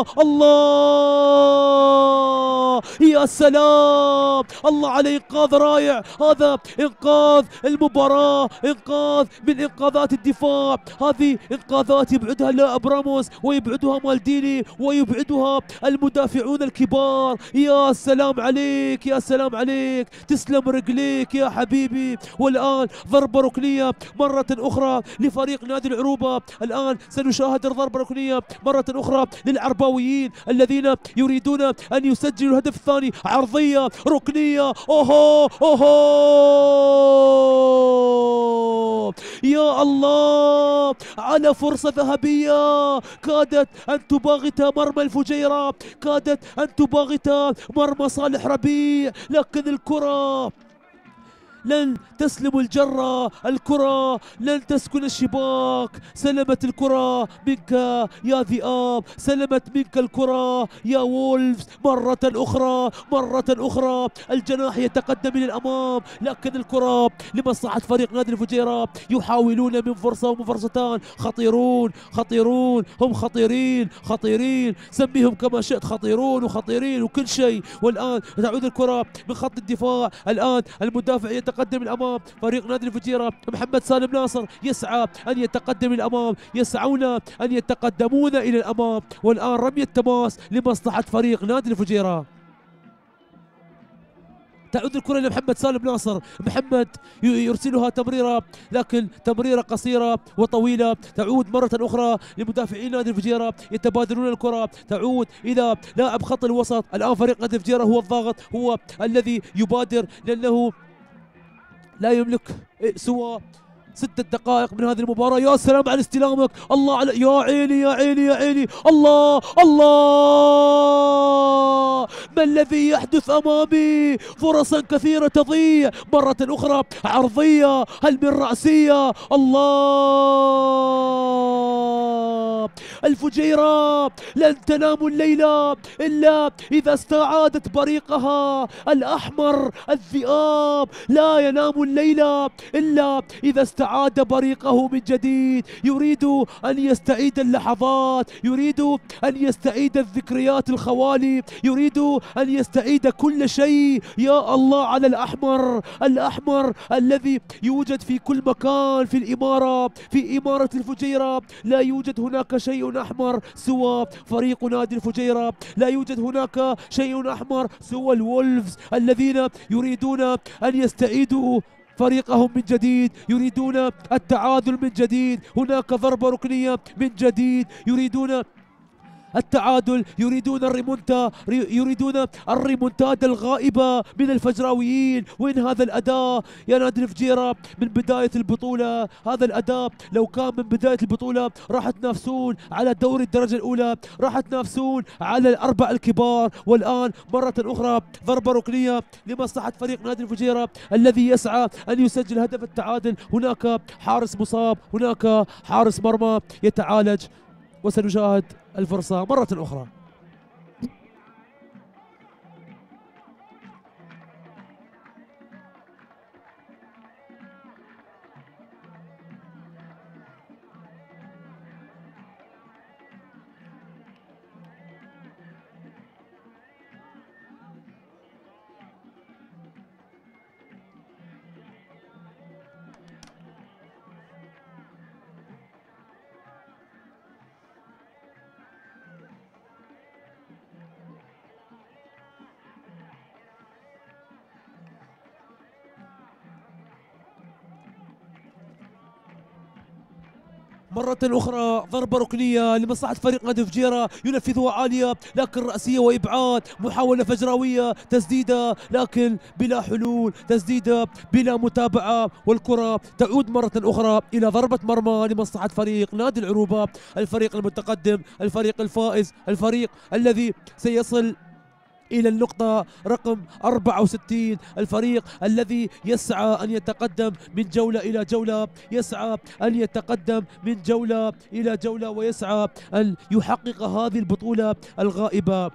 الله، يا سلام، الله على إنقاذ رائع. هذا إنقاذ المباراة، إنقاذ من إنقاذات الدفاع. هذه إنقاذات يبعدها اللاعب راموس ويبعدها مالديني ويبعدها المدافعون الكبار. يا سلام عليك، يا سلام عليك، تسلم رجليك يا حبيبي. والآن ضربة ركنية مرة أخرى لفريق نادي العروبة. الآن سنشاهد ضربة ركنية مرة أخرى للعرباويين الذين يريدون أن يسجلوا الهدف الثاني. عرضية ركنية، أوهو أوهو، يا الله على فرصة ذهبية كادت أن تباغت مرمى الفجيرة، كادت أن تباغت مرمى صالح ربيع، لكن الكرة لن تسلم الجرة، الكرة لن تسكن الشباك. سلمت الكرة منك يا ذئاب، سلمت منك الكرة يا وولفز. مرة أخرى، مرة أخرى الجناح يتقدم إلى الأمام، لكن الكرة لمصلحة فريق نادي الفجيرة. يحاولون من فرصة ومن فرصتان، خطيرون خطيرون، هم خطيرين خطيرين، سميهم كما شئت، خطيرون وخطيرين وكل شيء. والآن تعود الكرة من خط الدفاع. الآن المدافع يتقدم الأمام، فريق نادي الفجيرة محمد سالم ناصر يسعى أن يتقدم الأمام، يسعون أن يتقدمون إلى الأمام. والآن رمية تماس لمصلحة فريق نادي الفجيرة. تعود الكرة لمحمد سالم ناصر. محمد يرسلها تمريرة، لكن تمريرة قصيرة وطويلة. تعود مرة أخرى لمدافعين نادي الفجيرة، يتبادلون الكرة. تعود إلى لاعب خط الوسط. الآن فريق نادي الفجيرة هو الضاغط، هو الذي يبادر، لأنه لا يملك سوى 6 دقائق من هذه المباراة. يا سلام على استلامك، الله على، يا عيني يا عيني يا عيني، الله الله، ما الذي يحدث أمامي؟ فرصا كثيرة تضيع، مرة أخرى عرضية، هل من رأسية؟ الله، الفجيرة لن تنام الليلة إلا إذا استعادت بريقها الأحمر. الذئاب لا ينام الليلة إلا إذا استعاد بريقه من جديد. يريد أن يستعيد اللحظات، يريد أن يستعيد الذكريات الخوالي، يريد أن يستعيد كل شيء. يا الله على الأحمر، الأحمر الذي يوجد في كل مكان في الإمارة، في إمارة الفجيرة. لا يوجد هناك شيء أحمر سوى فريق نادي الفجيرة، لا يوجد هناك شيء أحمر سوى الولفز الذين يريدون أن يستعيدوا فريقهم من جديد، يريدون التعادل من جديد. هناك ضربة ركنية من جديد، يريدون التعادل، يريدون يريدون الريمونتادا الغائبة من الفجراويين. وين هذا الأداء يا نادي الفجيرة من بداية البطولة؟ هذا الأداء لو كان من بداية البطولة راح تنافسون على دوري الدرجة الأولى، راح تنافسون على الأربع الكبار. والآن مرة أخرى ضربة ركنية لمصلحة فريق نادي الفجيرة الذي يسعى أن يسجل هدف التعادل. هناك حارس مصاب، هناك حارس مرمى يتعالج، وسنشاهد الفرصة مرة أخرى. مرة أخرى ضربة ركنية لمصلحة فريق نادي الفجيرة، ينفذها عالية لكن رأسية وإبعاد. محاولة فجراوية، تسديدة لكن بلا حلول، تسديدة بلا متابعة، والكرة تعود مرة أخرى إلى ضربة مرمى لمصلحة فريق نادي العروبة، الفريق المتقدم، الفريق الفائز، الفريق الذي سيصل إلى النقطة رقم 64، الفريق الذي يسعى أن يتقدم من جولة إلى جولة، يسعى أن يتقدم من جولة إلى جولة، ويسعى أن يحقق هذه البطولة الغائبة.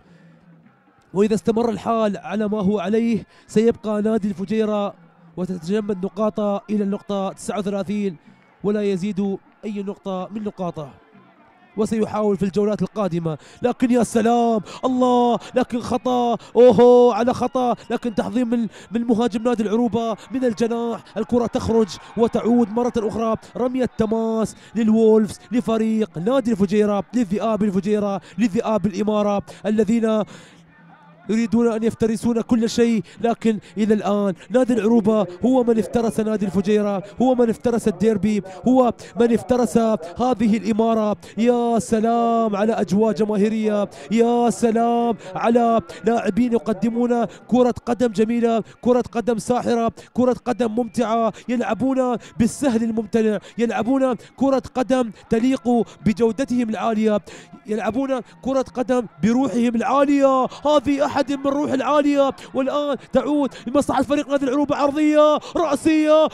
وإذا استمر الحال على ما هو عليه سيبقى نادي الفجيرة وتتجمد نقاطه إلى النقطة 39 ولا يزيد أي نقطة من نقاطه، وسيحاول في الجولات القادمة. لكن يا سلام، الله، لكن خطأ، اوهو على خطأ، لكن تحضير من مهاجم نادي العروبة من الجناح. الكرة تخرج وتعود مرة أخرى رمية تماس للوولفز، لفريق نادي الفجيرة، للذئاب الفجيرة، للذئاب الإمارة الذين يريدون أن يفترسون كل شيء. لكن إلى الآن نادي العروبة هو من افترس نادي الفجيرة، هو من افترس الديربي، هو من افترس هذه الإمارة. يا سلام على أجواء جماهيرية، يا سلام على لاعبين يقدمون كرة قدم جميلة، كرة قدم ساحرة، كرة قدم ممتعة، يلعبون بالسهل الممتنع، يلعبون كرة قدم تليق بجودتهم العالية، يلعبون كرة قدم بروحهم العالية. هذه أحد من روح العالية. والآن تعود لمصلحة فريق نادي العروبة، عرضية رأسية،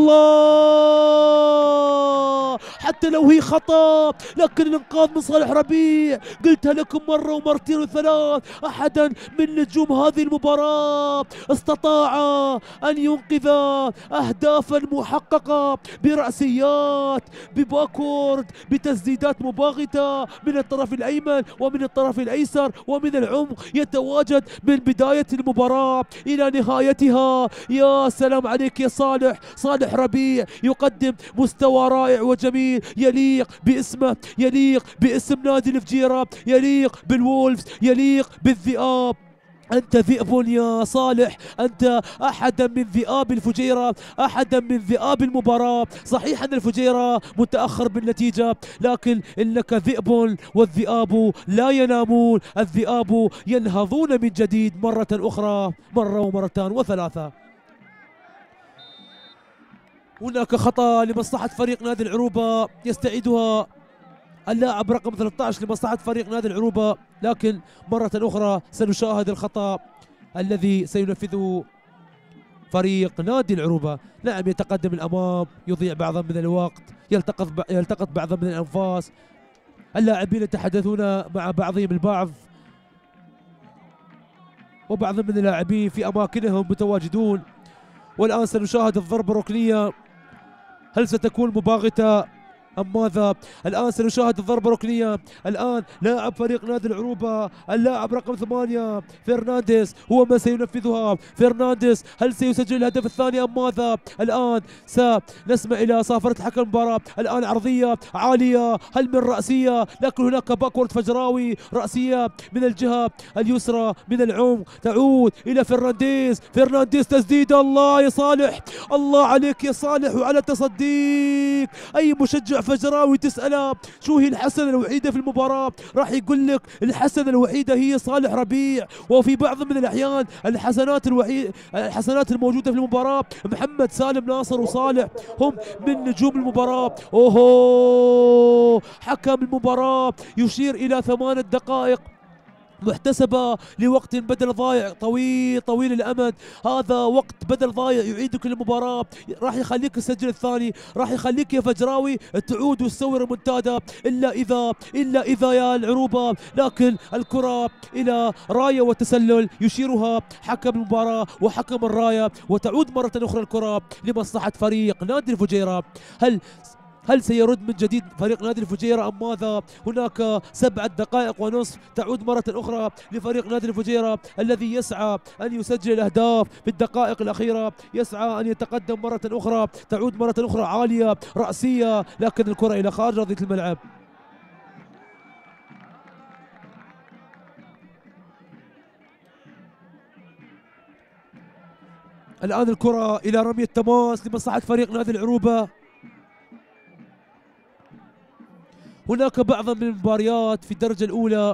الله، حتى لو هي خطأ لكن الإنقاذ من صالح ربيع. قلتها لكم مرة ومرتين وثلاث، أحدا من نجوم هذه المباراة استطاع أن ينقذ أهدافا محققة برأسيات، بباكورد، بتسديدات مباغتة من الطرف الأيمن ومن الطرف الأيسر ومن العمق، يتواجد من بداية المباراة إلى نهايتها. يا سلام عليك يا صالح، صالح ربيع يقدم مستوى رائع وجميل يليق باسمه، يليق باسم نادي الفجيرة، يليق بالوولفز، يليق بالذئاب. أنت ذئب يا صالح، أنت أحدا من ذئاب الفجيرة، أحدا من ذئاب المباراة. صحيح أن الفجيرة متأخر بالنتيجة، لكن إنك ذئب والذئاب لا ينامون، الذئاب ينهضون من جديد مرة أخرى، مرة ومرتان وثلاثة. هناك خطأ لمصلحة فريق نادي العروبة يستعيدها اللاعب رقم 13 لمصلحة فريق نادي العروبة، لكن مرة أخرى سنشاهد الخطأ الذي سينفذه فريق نادي العروبة. نعم، يتقدم الأمام، يضيع بعضا من الوقت، يلتقط بعضا من الأنفاس، اللاعبين يتحدثون مع بعضهم البعض، وبعض من اللاعبين في أماكنهم متواجدون. والآن سنشاهد الضربة الركنية، هل ستكون مباغتة أم ماذا؟ الآن سنشاهد الضربة الركنية. الآن لاعب فريق نادي العروبة اللاعب رقم 8 فرنانديز هو من سينفذها. فرنانديز هل سيسجل الهدف الثاني أم ماذا؟ الآن سنسمع إلى صافرة حكم المباراة. الآن عرضية عالية، هل من رأسية؟ لكن هناك باكورد فجراوي، رأسية من الجهة اليسرى من العمق تعود إلى فرنانديز. فرنانديز تسديدة، الله يا صالح، الله عليك يا صالح وعلى تصديق. أي مشجع فجراوي تسأله شو هي الحسنة الوحيدة في المباراة، راح يقول لك الحسنة الوحيدة هي صالح ربيع. وفي بعض من الأحيان الحسنات الموجودة في المباراة محمد سالم ناصر وصالح هم من نجوم المباراة. أوهو، حكم المباراة يشير إلى 8 دقائق محتسبة لوقت بدل ضايع طويل الأمد. هذا وقت بدل ضايع يعيدك المباراة، راح يخليك تسجل الثاني، راح يخليك يا فجراوي تعود وتسوي ريمونتادا، إلا إذا يا العروبة. لكن الكرة إلى راية وتسلل يشيرها حكم المباراة وحكم الراية، وتعود مرة أخرى الكرة لمصلحة فريق نادي الفجيرة. هل سيرد من جديد فريق نادي الفجيرة أم ماذا؟ هناك 7 دقائق ونصف، تعود مرة أخرى لفريق نادي الفجيرة الذي يسعى أن يسجل الأهداف في الدقائق الأخيرة، يسعى أن يتقدم مرة أخرى، تعود مرة أخرى عالية رأسية، لكن الكرة إلى خارج أرضية الملعب. الآن الكرة إلى رمية تماس لمصلحة فريق نادي العروبة. هناك بعض من المباريات في الدرجة الأولى،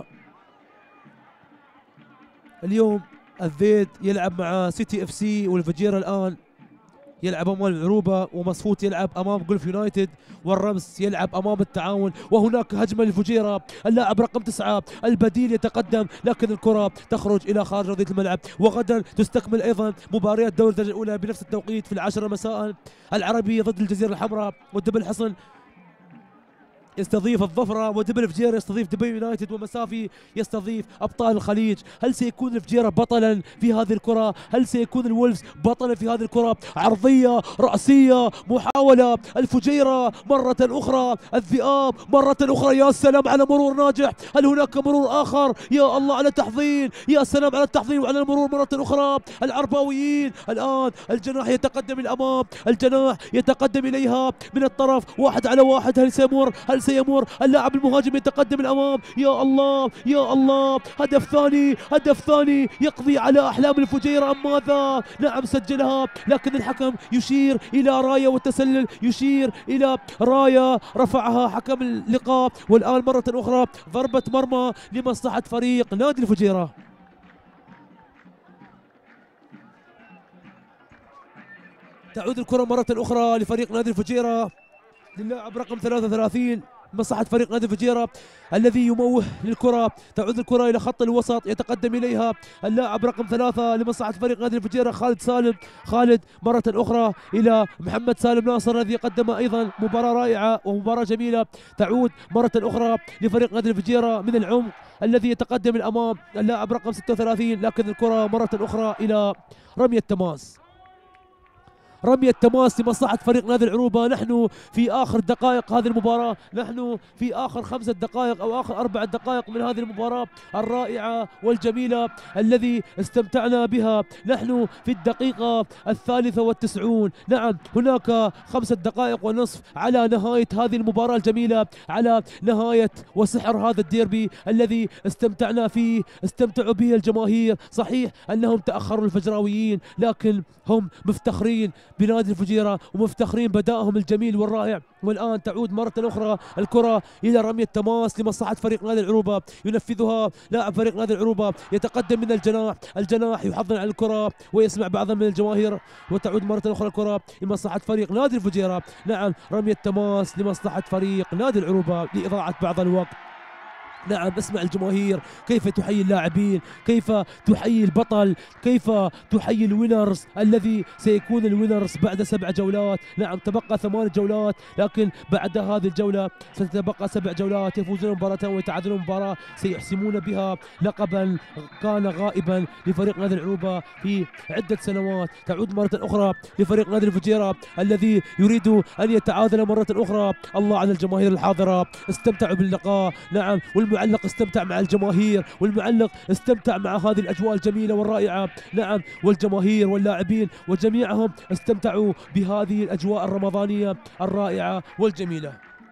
اليوم الذيد يلعب مع سيتي اف سي، والفجيرة الآن يلعب أمام العروبة، ومصفوت يلعب أمام جولف يونايتد، والرمس يلعب أمام التعاون. وهناك هجمة للفجيرة، اللاعب رقم 9 البديل يتقدم، لكن الكرة تخرج إلى خارج أرضية الملعب. وغدا تستكمل أيضا مباريات دوري الدرجة الأولى بنفس التوقيت في 10 مساء، العربي ضد الجزيرة الحمراء، ودبل حصن يستضيف الظفرة، ودبل الفجيرة يستضيف دبي يونايتد، ومسافي يستضيف أبطال الخليج. هل سيكون الفجيرة بطلا في هذه الكرة؟ هل سيكون الولفز بطلا في هذه الكرة؟ عرضية رأسية، محاولة الفجيرة مرة أخرى، الذئاب مرة أخرى. يا سلام على مرور ناجح، هل هناك مرور آخر؟ يا الله على التحضير، يا سلام على التحضير وعلى المرور مرة أخرى. العرباويين الآن الجناح يتقدم الأمام، الجناح يتقدم إليها من الطرف، 1 على 1. هل سيمر اللاعب المهاجم يتقدم الأمام؟ يا الله يا الله، هدف ثاني يقضي على أحلام الفجيرة أم ماذا؟ نعم سجلها، لكن الحكم يشير إلى راية والتسلل، يشير إلى راية رفعها حكم اللقاء. والآن مرة أخرى ضربة مرمى لمصلحة فريق نادي الفجيرة. تعود الكرة مرة أخرى لفريق نادي الفجيرة، للاعب رقم 33 مصلحة فريق نادي الفجيرة الذي يموه للكرة. تعود الكرة إلى خط الوسط، يتقدم إليها اللاعب رقم 3 لمصلحة فريق نادي الفجيرة خالد سالم. خالد مرة أخرى إلى محمد سالم ناصر الذي قدم أيضا مباراة رائعة ومباراة جميلة. تعود مرة أخرى لفريق نادي الفجيرة من العمق الذي يتقدم الأمام اللاعب رقم 36، لكن الكرة مرة أخرى إلى رمية تماس. رمية تماس لمصلحة فريق نادي العروبة. نحن في آخر دقائق هذه المباراة، نحن في آخر 5 دقائق أو آخر 4 دقائق من هذه المباراة الرائعة والجميلة الذي استمتعنا بها. نحن في الدقيقة 93. نعم، هناك 5 دقائق ونصف على نهاية هذه المباراة الجميلة، على نهاية وسحر هذا الديربي الذي استمتعنا فيه، استمتعوا به الجماهير. صحيح أنهم تأخروا الفجراويين، لكن هم مفتخرين بنادي الفجيرة ومفتخرين بدائهم الجميل والرائع. والآن تعود مرة أخرى الكرة إلى رمية تماس لمصلحة فريق نادي العروبة، ينفذها لاعب فريق نادي العروبة، يتقدم من الجناح يحضن على الكرة ويسمع بعضا من الجماهير، وتعود مرة أخرى الكرة لمصلحة فريق نادي الفجيرة. نعم، رمية تماس لمصلحة فريق نادي العروبة لإضاعة بعض الوقت. نعم، اسمع الجماهير كيف تحيي اللاعبين، كيف تحيي البطل، كيف تحيي الوينرز الذي سيكون الوينرز بعد 7 جولات. نعم، تبقى 8 جولات، لكن بعد هذه الجولة ستتبقى 7 جولات، يفوزون مباراة ويتعادلون مباراة سيحسمون بها لقبا كان غائبا لفريق نادي العروبة في عدة سنوات. تعود مرة أخرى لفريق نادي الفجيرة الذي يريد أن يتعادل مرة أخرى. الله على الجماهير الحاضرة، استمتعوا باللقاء. نعم، والمعلق استمتع مع الجماهير، والمعلق استمتع مع هذه الأجواء الجميلة والرائعة. نعم، والجماهير واللاعبين وجميعهم استمتعوا بهذه الأجواء الرمضانية الرائعة والجميلة.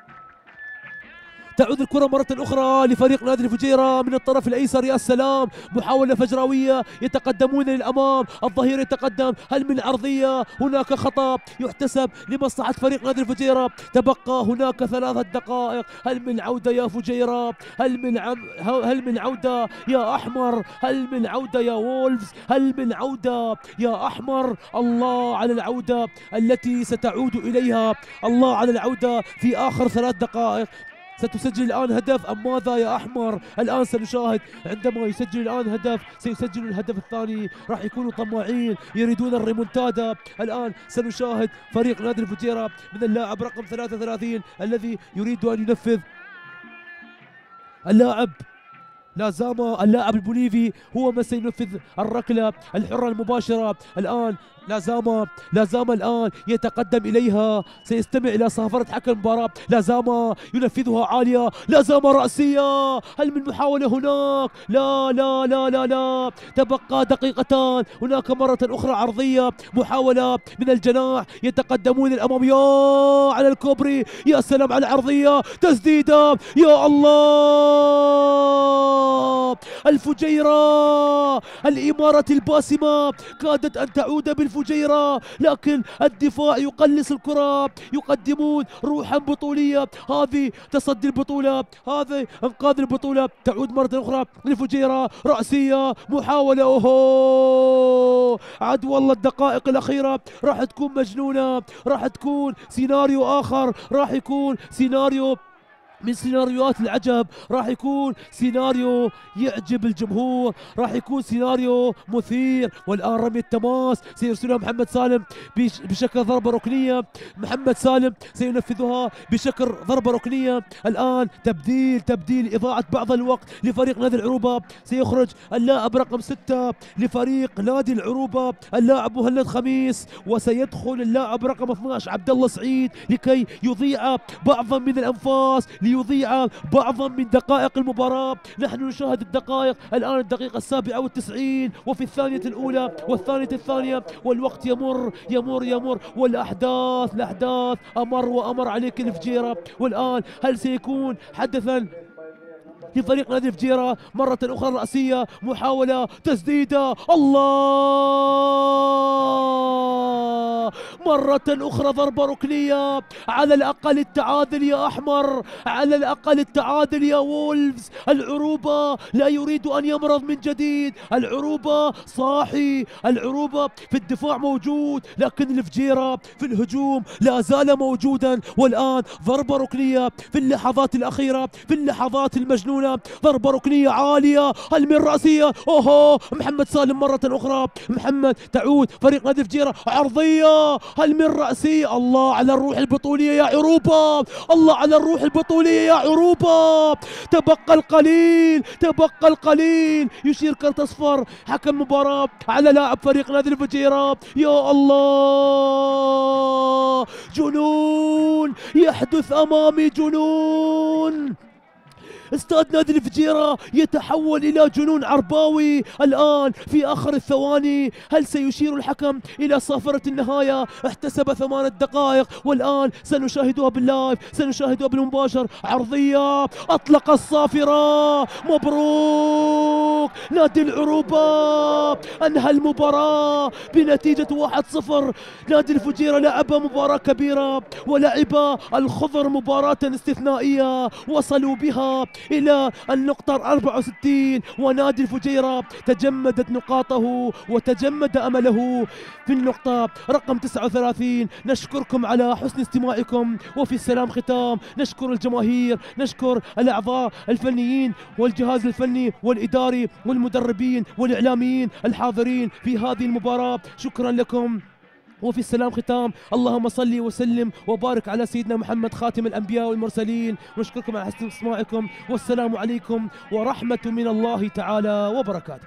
تعود الكرة مرة أخرى لفريق نادي الفجيرة من الطرف الأيسر. يا سلام، محاولة فجراوية، يتقدمون للأمام، الظهير يتقدم، هل من عرضية؟ هناك خطأ يحتسب لمصلحة فريق نادي الفجيرة. تبقى هناك 3 دقائق، هل من عودة يا فجيرة؟ هل من عودة يا أحمر؟ هل من عودة يا وولفز؟ هل من عودة يا أحمر؟ الله على العودة التي ستعود إليها، الله على العودة في آخر 3 دقائق. ستسجل الآن هدف أم ماذا يا أحمر؟ الآن سنشاهد عندما يسجل الآن هدف، سيسجل الهدف الثاني، راح يكونوا طماعين يريدون الريمونتادا. الآن سنشاهد فريق نادي الفجيرة من اللاعب رقم 33 الذي يريد أن ينفذ. اللاعب البوليفي هو من سينفذ الركلة الحرة المباشرة. الآن لازاما الآن يتقدم إليها، سيستمع إلى صفارة حكم المباراة. لازاما ينفذها عالية، لازاما رأسية، هل من محاولة هناك؟ لا لا لا لا لا، تبقى دقيقتان. هناك مرة أخرى عرضية، محاولة من الجناح، يتقدمون الأمام. يا على الكوبري، يا سلام على العرضية، تسديدة، يا الله. الفجيرة، الإمارة الباسمة كادت أن تعود بالفجيرة، لكن الدفاع يقلص الكرة، يقدمون روحا بطولية. هذه تصدي البطولة، هذه إنقاذ البطولة. تعود مرة أخرى للفجيرة، رأسية، محاولة، أوهو، عاد والله الدقائق الأخيرة راح تكون مجنونة، راح تكون سيناريو آخر، راح يكون سيناريو من سيناريوهات العجب، راح يكون سيناريو يعجب الجمهور، راح يكون سيناريو مثير. والآن رمية تماس سيرسلها محمد سالم بشكل ضربة ركنية. محمد سالم سينفذها بشكل ضربة ركنية. الآن تبديل إضاعة بعض الوقت لفريق نادي العروبة. سيخرج اللاعب رقم 6 لفريق نادي العروبة، اللاعب مهند خميس، وسيدخل اللاعب رقم 12 عبد الله سعيد لكي يضيع بعضا من الأنفاس، ليضيع بعضا من دقائق المباراة. نحن نشاهد الدقائق الآن، الدقيقة 97 وفي الثانية الأولى والثانية الثانية، والوقت يمر والأحداث أمر عليك الفجيرة. والآن هل سيكون حدثا لفريق نادي الفجيرة؟ مرة أخرى رأسية، محاولة، تسديدة، الله، مرة أخرى ضربة ركنية. على الأقل التعادل يا أحمر، على الأقل التعادل يا وولفز. العروبة لا يريد أن يمرض من جديد، العروبة صاحي، العروبة في الدفاع موجود، لكن الفجيرة في الهجوم لا زال موجودا. والآن ضربة ركنية في اللحظات الأخيرة، في اللحظات المجنونة، ضربة ركنية عالية، هل من رأسية؟ أوهو، محمد سالم مرة أخرى، محمد، تعود فريق نادي الفجيرة، عرضية، رأسية، هل من رأسية؟ الله على الروح البطولية يا عروبة، الله على الروح البطولية يا عروبة. تبقى القليل، تبقى القليل. يشير كرت أصفر حكم مباراة على لاعب فريق نادي الفجيرة. يا الله، جنون يحدث أمامي، جنون. استاد نادي الفجيرة يتحول إلى جنون عرباوي الآن في آخر الثواني. هل سيشير الحكم إلى صافرة النهاية؟ احتسب 8 دقائق والآن سنشاهدها باللايف، سنشاهدها بالمباشر. عرضية، أطلق الصافرة. مبروك نادي العروبة، أنهى المباراة بنتيجة 1-0. نادي الفجيرة لعب مباراة كبيرة ولعب الخضر مباراة استثنائية، وصلوا بها إلى النقطة 64 ونادي الفجيرة تجمدت نقاطه وتجمد أمله في النقطة رقم 39. نشكركم على حسن استماعكم، وفي السلام ختام. نشكر الجماهير، نشكر الأعضاء الفنيين والجهاز الفني والإداري والمدربين والإعلاميين الحاضرين في هذه المباراة. شكرا لكم، وفي السلام ختام. اللهم صل وسلم وبارك على سيدنا محمد خاتم الأنبياء والمرسلين. نشكركم على حسن استماعكم، والسلام عليكم ورحمة من الله تعالى وبركاته.